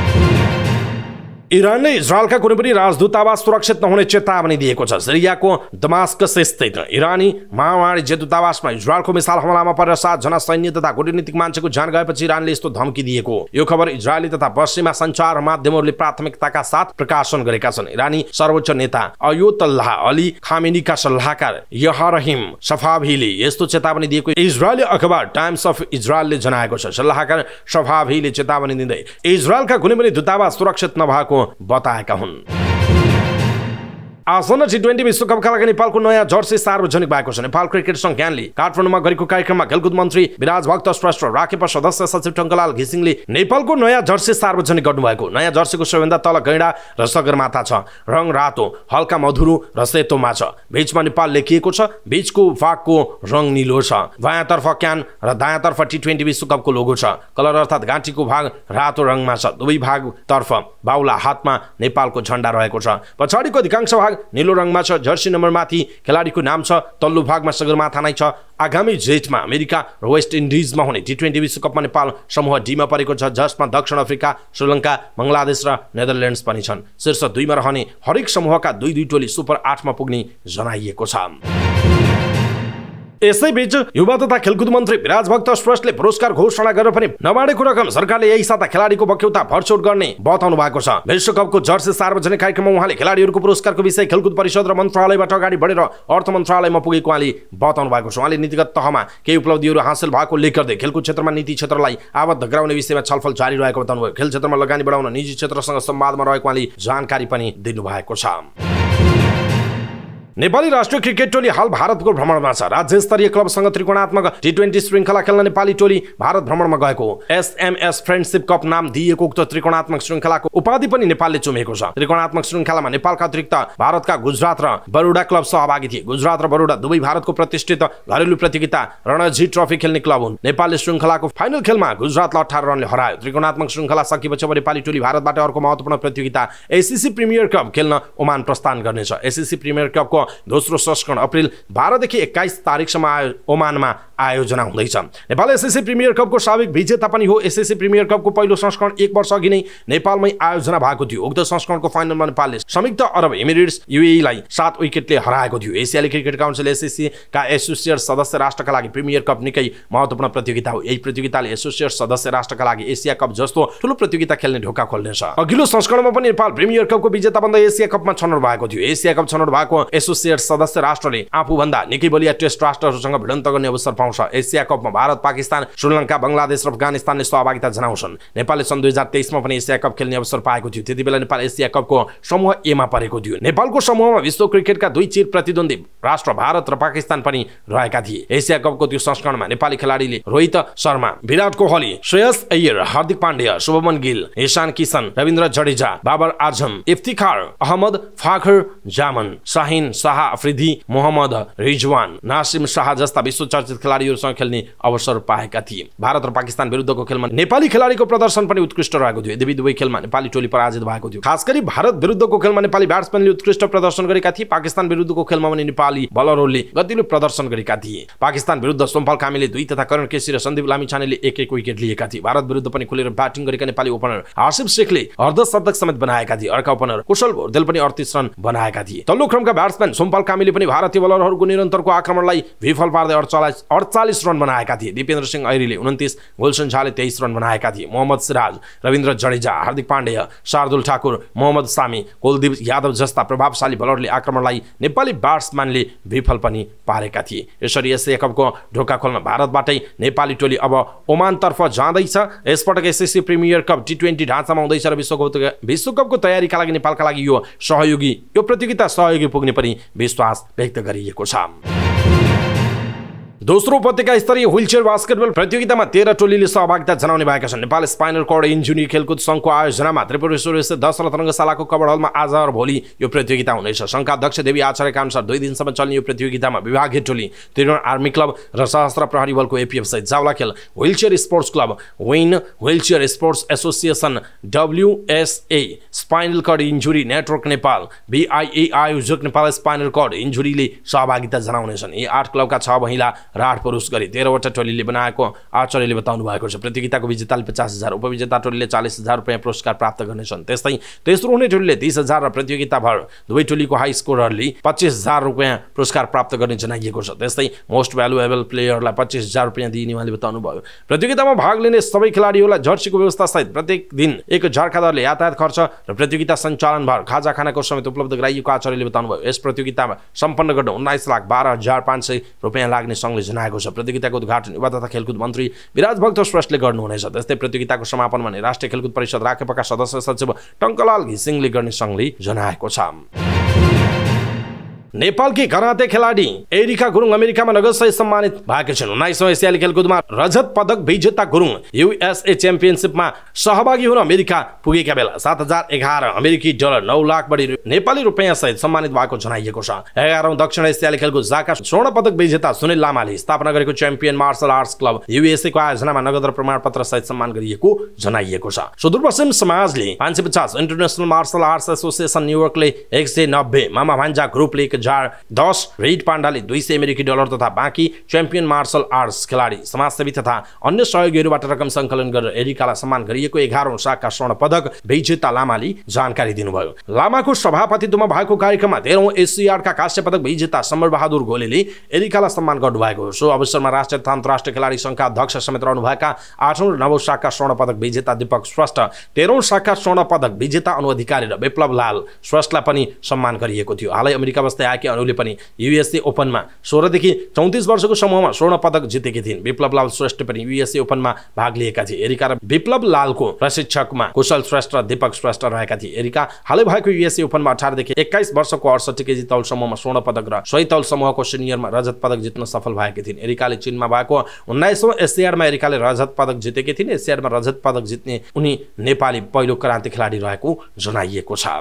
इरानले इजरायलका कुनै पनि राजदूतावास सुरक्षित नहुने चेतावनी दिएको छ। सिरियाको दमास्कस स्थित इरानी महावाणिज्य दूतावासमा इजरायलको मिसाइल हमलामा परेर 7 जना सैन्य तथा कूटनीतिक मान्छेको ज्यान गएपछि इरानले यस्तो धम्की दिएको। यो खबर इजरायली तथा पश्चिमा सञ्चार माध्यमहरूले प्राथमिकताका साथ प्रकाशन गरेका छन्। इरानी सर्वोच्च नेता अयतोल्लाह अली खामेनीका सल्लाहकार यहरहिम सफाभीले यस्तो चेतावनी दिएको इजरायली अखबार टाइम्स अफ इजरायलले जनाएको छ। सल्लाहकार सफाभीले चेतावनी दिँदै इजरायलका कुनै पनि दूतावास सुरक्षित नभएको बताएका हुन्। आसन्न T20 विश्वकपका लागि नेपालको नयाँ जर्सी सार्वजनिक भएको छ। नेपाल क्रिकेट संघ ज्ञानले काठमाडौँमा गरेको कार्यक्रममा खेलकुद मन्त्री विराज भक्त श्रेष्ठ राखेपा सदस्य सचिव टङ्कलाल घिसिङले नेपालको नयाँ जर्सी सार्वजनिक गर्नुभएको। नयाँ जर्सीको सबैभन्दा तल गैँडा र सगरमाथा छ। रङ रातो, हल्का मधुरो र सेतोमा छ। बीचमा नेपाल लेखिएको छ। बीचको भागको रङ नीलो छ। बायाँतर्फ क्यान र दायाँतर्फ T20 विश्वकपको लोगो छ। कलर अर्थात् घाँटीको भाग रातो रङमा छ। दुवै भागतर्फ बाहुला हातमा नेपालको झण्डा रहेको छ। पछाडिको अधिकांश भाग नीलो रङमा छ। जर्सी नम्बरमाथि खेलाडीको नाम छ। तल्लो भागमा सगरमाथा नै छ। आगामी जेठमा अमेरिका र वेस्ट इन्डिजमा हुने T20 विश्वकपमा नेपाल समूह डीमा परेको छ, जसमा दक्षिण अफ्रिका, श्रीलङ्का, बङ्गलादेश र नेदरल्यान्ड्स पनि छन्। शीर्ष 2 मा रहने हरेक समूहका 2-2 टोली सुपर 8 मा पुग्ने जनाइएको छ। यसैबीच युवा तथा खेलकुद मन्त्री विराज भक्त श्रेष्ठले पुरस्कार घोषणा गरेर पनि नबाडेको रकम सरकारले यही साता खेलाडीको बक्यौता भरछोड गर्ने बताउनु भएको छ। विश्वकपको जर्सी सार्वजनिक कार्यक्रममा उहाँले खेलाडीहरूको पुरस्कारको विषय खेलकुद परिषद र मन्त्रालयबाट अगाडि बढेर अर्थ मन्त्रालयमा पुगेको उहाँले बताउनु भएको छ। उहाँले नीतिगत तहमा केही उपलब्धिहरू हासिल भएको उल्लेख गर्दै खेलकुद क्षेत्रमा नीति क्षेत्रलाई आबद्ध गराउने विषयमा छलफल जारी रहेको बताउनुभयो। खेल क्षेत्रमा लगानी बढाउन निजी क्षेत्रसँग संवादमा रहेको उहाँले जानकारी पनि दिनुभएको छ। नेपाली राष्ट्रिय क्रिकेट टोली हाल भारतको भ्रमणमा छ। राज्य स्तरीय क्लबसँग त्रिकोणात्मक T20 श्रृङ्खला खेल्न नेपाली टोली भारत भ्रमणमा गएको। SMS फ्रेन्डशिप कप नाम दिएको उक्त त्रिकोणात्मक श्रृङ्खलाको उपाधि पनि नेपालले चुमेको छ। त्रिकोणात्मक श्रृङ्खलामा नेपालका अतिरिक्त भारतका गुजरात र बरोडा क्लब सहभागी थिए। गुजरात र बरोडा दुवै भारतको प्रतिष्ठित घरेलु प्रतियोगिता रणजी ट्रफी खेल्ने क्लब हुन्। नेपालले श्रृङ्खलाको फाइनल खेलमा गुजरातलाई 18 रनले हरायो। त्रिकोणात्मक श्रृङ्खला सकिएपछि नेपाली टोली भारतबाट अर्को महत्त्वपूर्ण प्रतियोगिता ACC प्रिमियर कप खेल्न ओमान प्रस्थान गर्नेछ। ACC प्रिमियर कपको दोस्रो संस्करण अप्रिल 12 देखि 21 तारिकसम्म ओमानमा आयोजना हुँदैछ। नेपाल ACC प्रिमियर कपको साबिक विजेता पनि हो। ACC प्रिमियर कपको पहिलो संस्करण 1 वर्ष अघि नै नेपालमै आयोजना भएको थियो। उक्त संस्करणको फाइनलमा नेपालले संयुक्त अरब एमिरेट्स UAE लाई 7 विकेटले हराएको थियो। एसियाली क्रिकेट काउन्सिल ACC का एसोसिएट सदस्य राष्ट्रका लागि प्रिमियर कप निकै महत्त्वपूर्ण प्रतियोगिता हो। यही प्रतियोगिताले एसोसिएट सदस्य राष्ट्रका लागि एसिया कप जस्तो ठूलो प्रतियोगिता खेल्ने ढोका खोल्नेछ। अघिल्लो संस्करणमा पनि नेपाल प्रिमियर कपको विजेता बन्दै एसिया कपमा छनौट भएको थियो। एसिया कप छनौट भएको एसोसिएट सदस्य राष्ट्रले आफूभन्दा निकै बलिया टेस्ट राष्ट्रहरूसँग भिडन्त गर्ने अवसर पाउँछ। एसिया कपमा भारत, पाकिस्तान, श्रीलङ्का, बङ्गलादेश र अफगानिस्तानले सहभागिता जनाउँछन्। नेपालले सन् 2023 मा पनि एसिया कप खेल्ने अवसर पाएको थियो। त्यतिबेला नेपाल एसिया कपको समूह ए मा परेको थियो। नेपालको समूहमा विश्व क्रिकेटका 2 चिर प्रतिद्वन्दी राष्ट्र भारत र पाकिस्तान पनि रहेका थिए। एसिया कपको त्यो संस्करणमा नेपाली खेलाडीले रोहित शर्मा, विराट कोहली, श्रेयस अय्यर, हार्दिक पाण्ड्या, शुभमन गिल, ईशान किशन, रविन्द्र जडेजा, बाबर आजम, इफ्तिखार अहमद, फाखर जामन, शाहिन शाह अफ्रिदी, मोहम्मद रिजवान, नासिम शाह जस्ता विश्व चर्चित खेलाडीहरूसँग खेल्ने अवसर पाएका थिए। भारत र पाकिस्तान विरुद्धको खेलमा नेपाली खेलाडीको प्रदर्शन पनि उत्कृष्ट रहेको थियो। यद्यपि दुवै खेलमा नेपाली टोली पराजित भएको थियो। खासगरी भारत विरुद्धको खेलमा नेपाली ब्याट्सम्यानले उत्कृष्ट प्रदर्शन गरेका थिए। पाकिस्तान विरुद्धको खेलमा पनि नेपाली बलरहरूले गतिलो प्रदर्शन गरेका थिए। पाकिस्तान विरुद्ध सोमपाल कामीले 2 तथा करण केसी र सन्दीप लामिछानेले 1-1 विकेट लिएका थिए। भारत विरुद्ध पनि खुलेर ब्याटिङ गरेका नेपाली ओपनर आसिफ शेखले अर्धशतक समेत बनाएका थिए। अर्का ओपनर कुशल भोरदेल पनि 38 रन बनाएका थिए। तल्लो क्रमका ब्याट्सम्यान सोमपाल कामीले पनि भारतीय बलरहरूको निरन्तरको आक्रमणलाई विफल पार्दै 48 रन बनाएका थिए। दिपेन्द्र सिंह ऐरीले 29, गुलशन झाले 23 रन बनाएका थिए। मोहम्मद सिराज, रविन्द्र जडेजा, हार्दिक पाण्ड्या, शार्दुल ठाकुर, मोहम्मद सामी, कुलदीप यादव जस्ता प्रभावशाली बलरले आक्रमणलाई नेपाली ब्याट्सम्यानले विफल पनि पारेका थिए। यसरी एसिया कपको ढोका खोल्न भारतबाटै नेपाली टोली अब ओमानतर्फ जाँदैछ। यसपटक एसएससी प्रिमियर कप T20 ढाँचामा हुँदैछ र विश्वकपको तयारीका लागि नेपालका लागि यो प्रतियोगिता सहयोगी पुग्ने पनि विश्वास व्यक्त गरिएको छ। दोस्रो उपत्यका स्तरीय व्हीलचेयर बास्केटबल प्रतियोगितामा 13 टोलीले सहभागिता जनाउने भएका छन्। नेपाल स्पाइनल कर्ड इन्जुरी खेलकुद संघको आयोजनामा त्रिपुरेश्वर स्थित दशरथ रङ्गशालाको कबड हलमा आज र भोलि यो प्रतियोगिता हुनेछ। संघका अध्यक्ष देवी आचार्यका अनुसार 2 दिनसम्म चल्ने यो प्रतियोगितामा विभागीय टोली, त्रिभुवन आर्मी क्लब र सशस्त्र प्रहरी बलको APF सहित जावला खेल, wheelchair sports club, win wheelchair sports association, WSA, spinal cord injury network Nepal, BIA आयोजक नेपाल स्पाइनल कर्ड इन्जुरीले सहभागिता जनाउनेछन्। यी 8 क्लबका 6 महिला र 8 पुरुष गरी 13 वटा टोलीले बनाएको आचार्यले बताउनु भएको छ। प्रतियोगिताको विजेताले 50,000, उपविजेता टोलीले 40,000 रुपैयाँ पुरस्कार प्राप्त गर्नेछन्। त्यस्तै तेस्रो हुने टोलीले 30,000 र प्रतियोगिताभर दुवै टोलीको हाई स्कोररले 25,000 रुपैयाँ पुरस्कार प्राप्त गर्ने जनाइएको छ। त्यस्तै मोस्ट भ्यालुएबल प्लेयरलाई 25,000 रुपैयाँ दिइने उहाँले बताउनु भयो। प्रतियोगितामा भाग लिने सबै खेलाडीहरूलाई जर्सीको व्यवस्था सहित प्रत्येक दिन 1000 दरले यातायात खर्च र प्रतियोगिता सञ्चालनभर खाजा खानाको समेत उपलब्ध गराइएको आचार्यले बताउनु भयो। यस प्रतियोगितामा सम्पन्न गर्न 19,12,500 रुपैयाँ लाग्ने संघले जनाएको छ। प्रतियोगिताको उद्घाटन युवा तथा खेलकुद मन्त्री विराज भक्त श्रेष्ठले गर्नुहुनेछ। त्यस्तै प्रतियोगिताको समापनमा नै राष्ट्रिय खेलकुद परिषद राखेपाका सदस्य सचिव टङ्कलाल घिसिङले गर्ने संघले जनाएको छ। नेपालकी कराते खेलाडी एरिका गुरुङ अमेरिकामा नगद सम्मानित भएकी छिन्। 19औं एसियाली खेलकुदमा रजत पदक विजेता गुरुङ युएसए च्याम्पियनशिपमा सहभागी हुन अमेरिका पुगेका बेला 7011 अमेरिकी डलर 9 लाख बढी नेपाली रुपैयाँ सहित सम्मानित भएको जनाइएको छ। 11औं दक्षिण एसियाली खेलकुद जाका स्वर्ण पदक विजेता सुनिल लामाले स्थापना गरेको champion martial arts club USA को आयोजनामा नगद र प्रमाणपत्र सहित सम्मान गरिएको जनाइएको छ। सुदूरपश्चिम समाजले 550 इन्टरनेशनल मार्शल आर्ट्स एसोसिएसन न्युयोर्कले 190 मामा भान्जा ग्रुपले 1010 रेड पाण्डाले 200 अमेरिकी डलर तथा बाँकी च्याम्पियन मार्शल आर्ट्स खेलाडी समाजसेवी तथा अन्य सहयोगीहरूबाट रकम सङ्कलन गरेर एरिकालाई सम्मान गरिएको 11औं शाखा स्वर्ण पदक विजेता लामाले जानकारी दिनुभयो। लामाको सभापतित्वमा भएको कार्यक्रममा 13औं एसियाडका कांस्य पदक विजेता समर बहादुर गोलेले एरिकालाई सम्मान गर्नुभएको हो। सो अवसरमा राष्ट्रिय तथा अन्तर्राष्ट्रिय खेलाडी संघका अध्यक्ष समेत रहनुभएका 8औं र 9औं शाखा स्वर्ण पदक विजेता दीपक श्रेष्ठ, 13औं शाखा स्वर्ण पदक विजेता अनु अधिकारी र विप्लव लाल श्रेष्ठलाई पनि सम्मान गरिएको थियो। हालै अमेरिका बस्दै आएकी अनुले पनि युएसए ओपनमा 16 देखि 34 वर्षको समूहमा स्वर्ण पदक जितेकी थिइन्। विप्लव लाल श्रेष्ठ पनि युएसए ओपनमा भाग लिएका थिए। एरिका र विप्लव लालको प्रशिक्षकमा कुशल श्रेष्ठ र दीपक श्रेष्ठ रहेका थिए। एरिका हालै भएको युएसए ओपनमा 18 देखि 21 वर्षको 68 केजी तौल समूहमा स्वर्ण पदक र 100 तौल समूहको सिनियरमा रजत पदक जित्न सफल भएकी थिइन्। एरिकाले चीनमा भएको 19औं एसियाडमा एरिकाले रजत पदक जितेकी थिइन्। एसियाडमा रजत पदक जित्ने उनी नेपाली पहिलो क्रान्ति खेलाडी रहेको जनाइएको छ।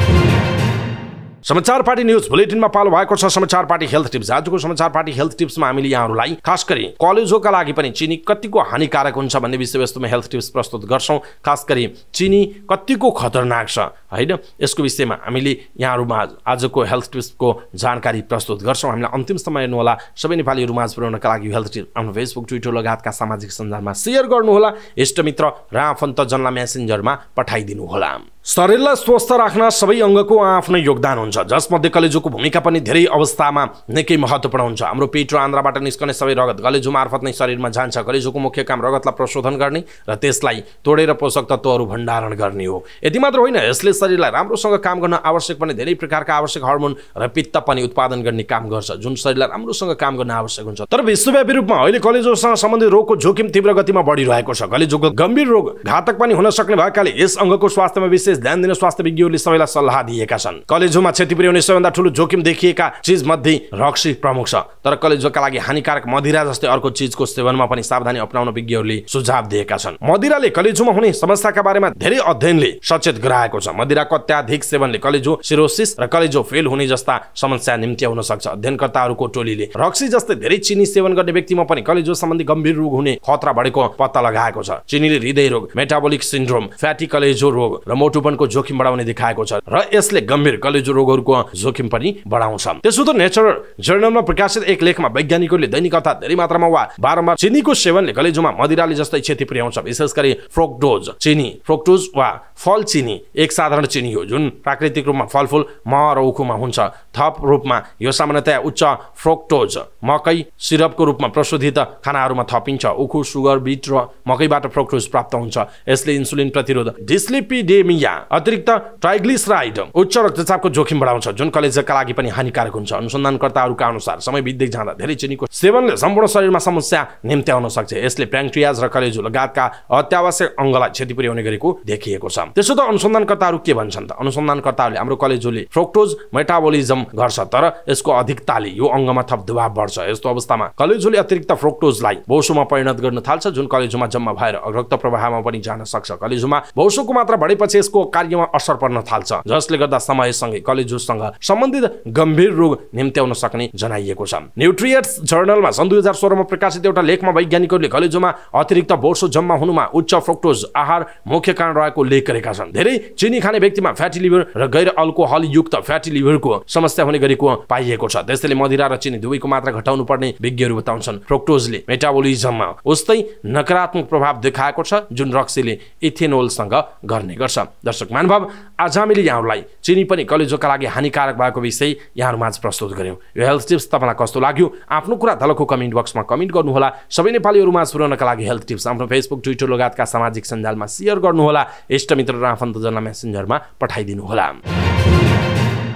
समाचार पार्टी न्यूज बुलेटिनमा पालो भएको छ समाचार पार्टी हेल्थ टिप्स। आजको समाचार पार्टी हेल्थ टिप्समा हामीले यहाँहरूलाई खास गरी कलेजोका लागि पनि चिनी कतिको हानिकारक हुन्छ भन्ने विषयवस्तुमा हेल्थ टिप्स प्रस्तुत गर्छौं। खास गरी चिनी कतिको खतरनाक छ हैन, यसको विषयमा हामीले यहाँहरूमा आजको हेल्थ टिप्सको जानकारी प्रस्तुत गर्छौं। हामीलाई अन्तिमसम्म हेर्नुहोला। सबै नेपालीहरू माझ पुर्याउनका लागि हेल्थ टिप्स आफ्नो फेसबुक, ट्विटर लगायतका सामाजिक सञ्जालमा शेयर गर्नुहोला। इष्टमित्र र आफन्तजनलाई मेसेन्जरमा पठाइदिनु होला। शरीरलाई स्वस्थ राख्न सबै अङ्गको आफ्नै योगदान हुन्छ, जसमध्ये कलेजोको भूमिका पनि धेरै अवस्थामा निकै महत्त्वपूर्ण हुन्छ। हाम्रो पेट र आन्द्राबाट निस्कने सबै रगत कलेजो मार्फत नै शरीरमा जान्छ। कलेजोको मुख्य काम रगतलाई प्रशोधन गर्ने र त्यसलाई तोडेर पोषक तत्त्वहरू भण्डारण गर्ने हो। यति मात्र होइन, यसले शरीरलाई राम्रोसँग काम गर्न आवश्यक पनि धेरै प्रकारका आवश्यक हर्मोन र पित्त पनि उत्पादन गर्ने काम गर्छ, जुन शरीरलाई राम्रोसँग काम गर्न आवश्यक हुन्छ। तर विश्वव्यापी रूपमा अहिले कलेजोसँग सम्बन्धित रोगको जोखिम तीव्र गतिमा बढिरहेको छ। कलेजोको गम्भीर रोग घातक पनि हुन सक्ने भएकाले यस अङ्गको स्वास्थ्यमा विशेष ध्यान दिन स्वास्थ्य विज्ञहरूले सबैलाई सल्लाह दिएका छन्। कलेजोमा क्षति पुर्याउने सबैभन्दा ठूलो जोखिम देखिएका चीज मध्ये रक्सी प्रमुख छ। तर कलेजोका लागि हानिकारक मदिरा जस्तै अर्को चीजको सेवनमा पनि सावधानी अपनाउन विज्ञहरूले सुझाव दिएका छन्। मदिराले कलेजोमा हुने समस्याका बारेमा धेरै अध्ययनले सचेत गराएको छ। मदिराको अत्याधिक सेवनले कलेजो सिरोसिस र कलेजो फेल हुने जस्ता समस्या निम्त्याउन सक्छ। अध्ययनकर्ताहरूको टोलीले रक्सी जस्तै धेरै चिनी सेवन गर्ने व्यक्तिमा पनि कलेजो सम्बन्धी गम्भीर रोग हुने खतरा बढेको पत्ता लगाएको छ। चिनीले हृदय रोग, मेटाबोलिक सिन्ड्रोम, फ्याटी कलेजो रोग र मोटुपनको जोखिम बढाउने देखाएको छ र यसले गम्भीर कलेजो रोगहरूको जोखिम पनि बढाउँछ। त्यसो त नेचर जर्नलमा प्रकाशित एक लेखमा वैज्ञानिकहरूले दैनिक अर्थात् धेरै मात्रामा वा बारम्बार चिनीको सेवनले कलेजोमा मदिराले जस्तै क्षति पुर्याउँछ। विशेष गरी फ्रुक्टोज चिनी, फ्रुक्टोज वा फल चिनी एक साधारण चिनी हो जुन प्राकृतिक रूपमा फलफुल, मह र उखुमा हुन्छ। थप रूपमा यो सामान्यतया उच्च फ्रुक्टोज मकै सिरपको रूपमा प्रशोधित खानाहरूमा थपिन्छ। उखु, सुगर बीट र मकैबाट फ्रुक्टोज प्राप्त हुन्छ। यसले इन्सुलिन प्रतिरोध, डिस्लिपिडेमिया, अतिरिक्त ट्राइग्लिसराइड, उच्च रक्तचापको जोखिम बढाउँछ जुन कलेजोका लागि पनि हानिकारक हुन्छ। अनुसन्धानकर्ताहरूका अनुसार समय बित्दै जाँदा धेरै चिनीको सेवनले सम्पूर्ण शरीरमा समस्या निम्त्याउन सक्छ। यसले प्याङ्क्रियाज र कलेजो लगायतका अत्यावश्यक अङ्गलाई क्षति पुर्याउने गरेको देखिएको छ। त्यसो त अनुसन्धानकर्ताहरू के भन्छन् त? अनुसन्धानकर्ताहरूले हाम्रो कलेजोले फ्रुक्टोज मेटाबोलिजम गर्छ, तर यसको अधिकताले यो अङ्गमा थप दबाव बढ्छ। यस्तो अवस्थामा कलेजोले अतिरिक्त फ्रुक्टोजलाई बोसोमा परिणत गर्न थाल्छ जुन कलेजोमा जम्मा भएर रक्त प्रवाहमा पनि जान सक्छ। कलेजोमा बोसोको मात्रा बढेपछि यसको कार्यमा असर पर्न थाल्छ, जसले गर्दा समयसँगै कलेजोसँग सम्बन्धित गम्भीर रोग निम्त्याउन सक्ने जनाइएको छ। न्युट्रिएन्ट्स जर्नलमा सन् 2016 मा प्रकाशित एउटा लेखमा वैज्ञानिकहरूले कलेजोमा अतिरिक्त बोसो जम्मा हुनुमा उच्च फ्रुक्टोज आहार मुख्य कारण रहेको लेख गरेका छन्। धेरै चिनी खाने व्यक्तिमा फ्याटी लिभर र गैर अल्कोहल युक्त फ्याटी लिभरको समस्या हुने गरेको पाइएको छ। त्यसैले मदिरा र चिनी दुवैको मात्रा घटाउनु पर्ने विज्ञहरू बताउँछन्। फ्रुक्टोजले मेटाबोलिजममा उस्तै नकारात्मक प्रभाव देखाएको छ जुन रक्सीले इथेनोलसँग गर्ने गर्छ। दर्शक महानुभाव, आज हामीले यहाँहरूलाई चिनी पनि कलेजोका लागि हानिकारक भएको विषय यहाँहरूमाझ प्रस्तुत गर्यौं। यो हेल्थ टिप्स तपाईँलाई कस्तो लाग्यो? आफ्नो कुरा तलको कमेन्ट बक्समा कमेन्ट गर्नुहोला। सबै नेपालीहरूमाझ पुर्याउनका लागि हेल्थ टिप्स आफ्नो फेसबुक, ट्विटर लगायतका सामाजिक सञ्जालमा शेयर गर्नुहोला। इष्टमित्र र आफन्तजनलाई मेसेन्जरमा पठाइदिनु होला।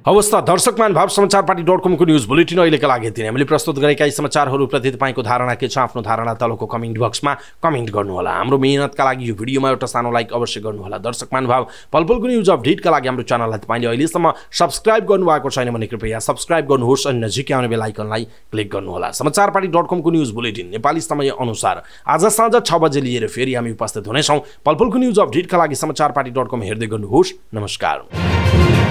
हवस् त दर्शकमान भाव समाचारपाटी.com को न्युज बुलेटिन अहिलेका लागि यति नै। हामीले प्रस्तुत गरेका यी समाचारहरूप्रति तपाईँको धारणा के छ? आफ्नो धारणा तलको कमेन्ट बक्समा कमेन्ट गर्नुहोला। हाम्रो मेहनतका लागि यो भिडियोमा एउटा सानो लाइक अवश्य गर्नुहोला। दर्शकमान भाव पलपलको न्युज अपडेटका लागि हाम्रो च्यानललाई तपाईँले अहिलेसम्म सब्स्क्राइब गर्नुभएको छैन भने कृपया सब्स्क्राइब गर्नुहोस् अनि नजिकै आउने बेल आइकनलाई क्लिक गर्नुहोला। समाचारपाटी.com को न्युज बुलेटिन नेपाली समय अनुसार आज साँझ 6 बजे लिएर फेरि हामी उपस्थित हुनेछौँ। पलपलको न्युज अपडेटका लागि समाचारपाटी.com हेर्दै गर्नुहोस्। नमस्कार।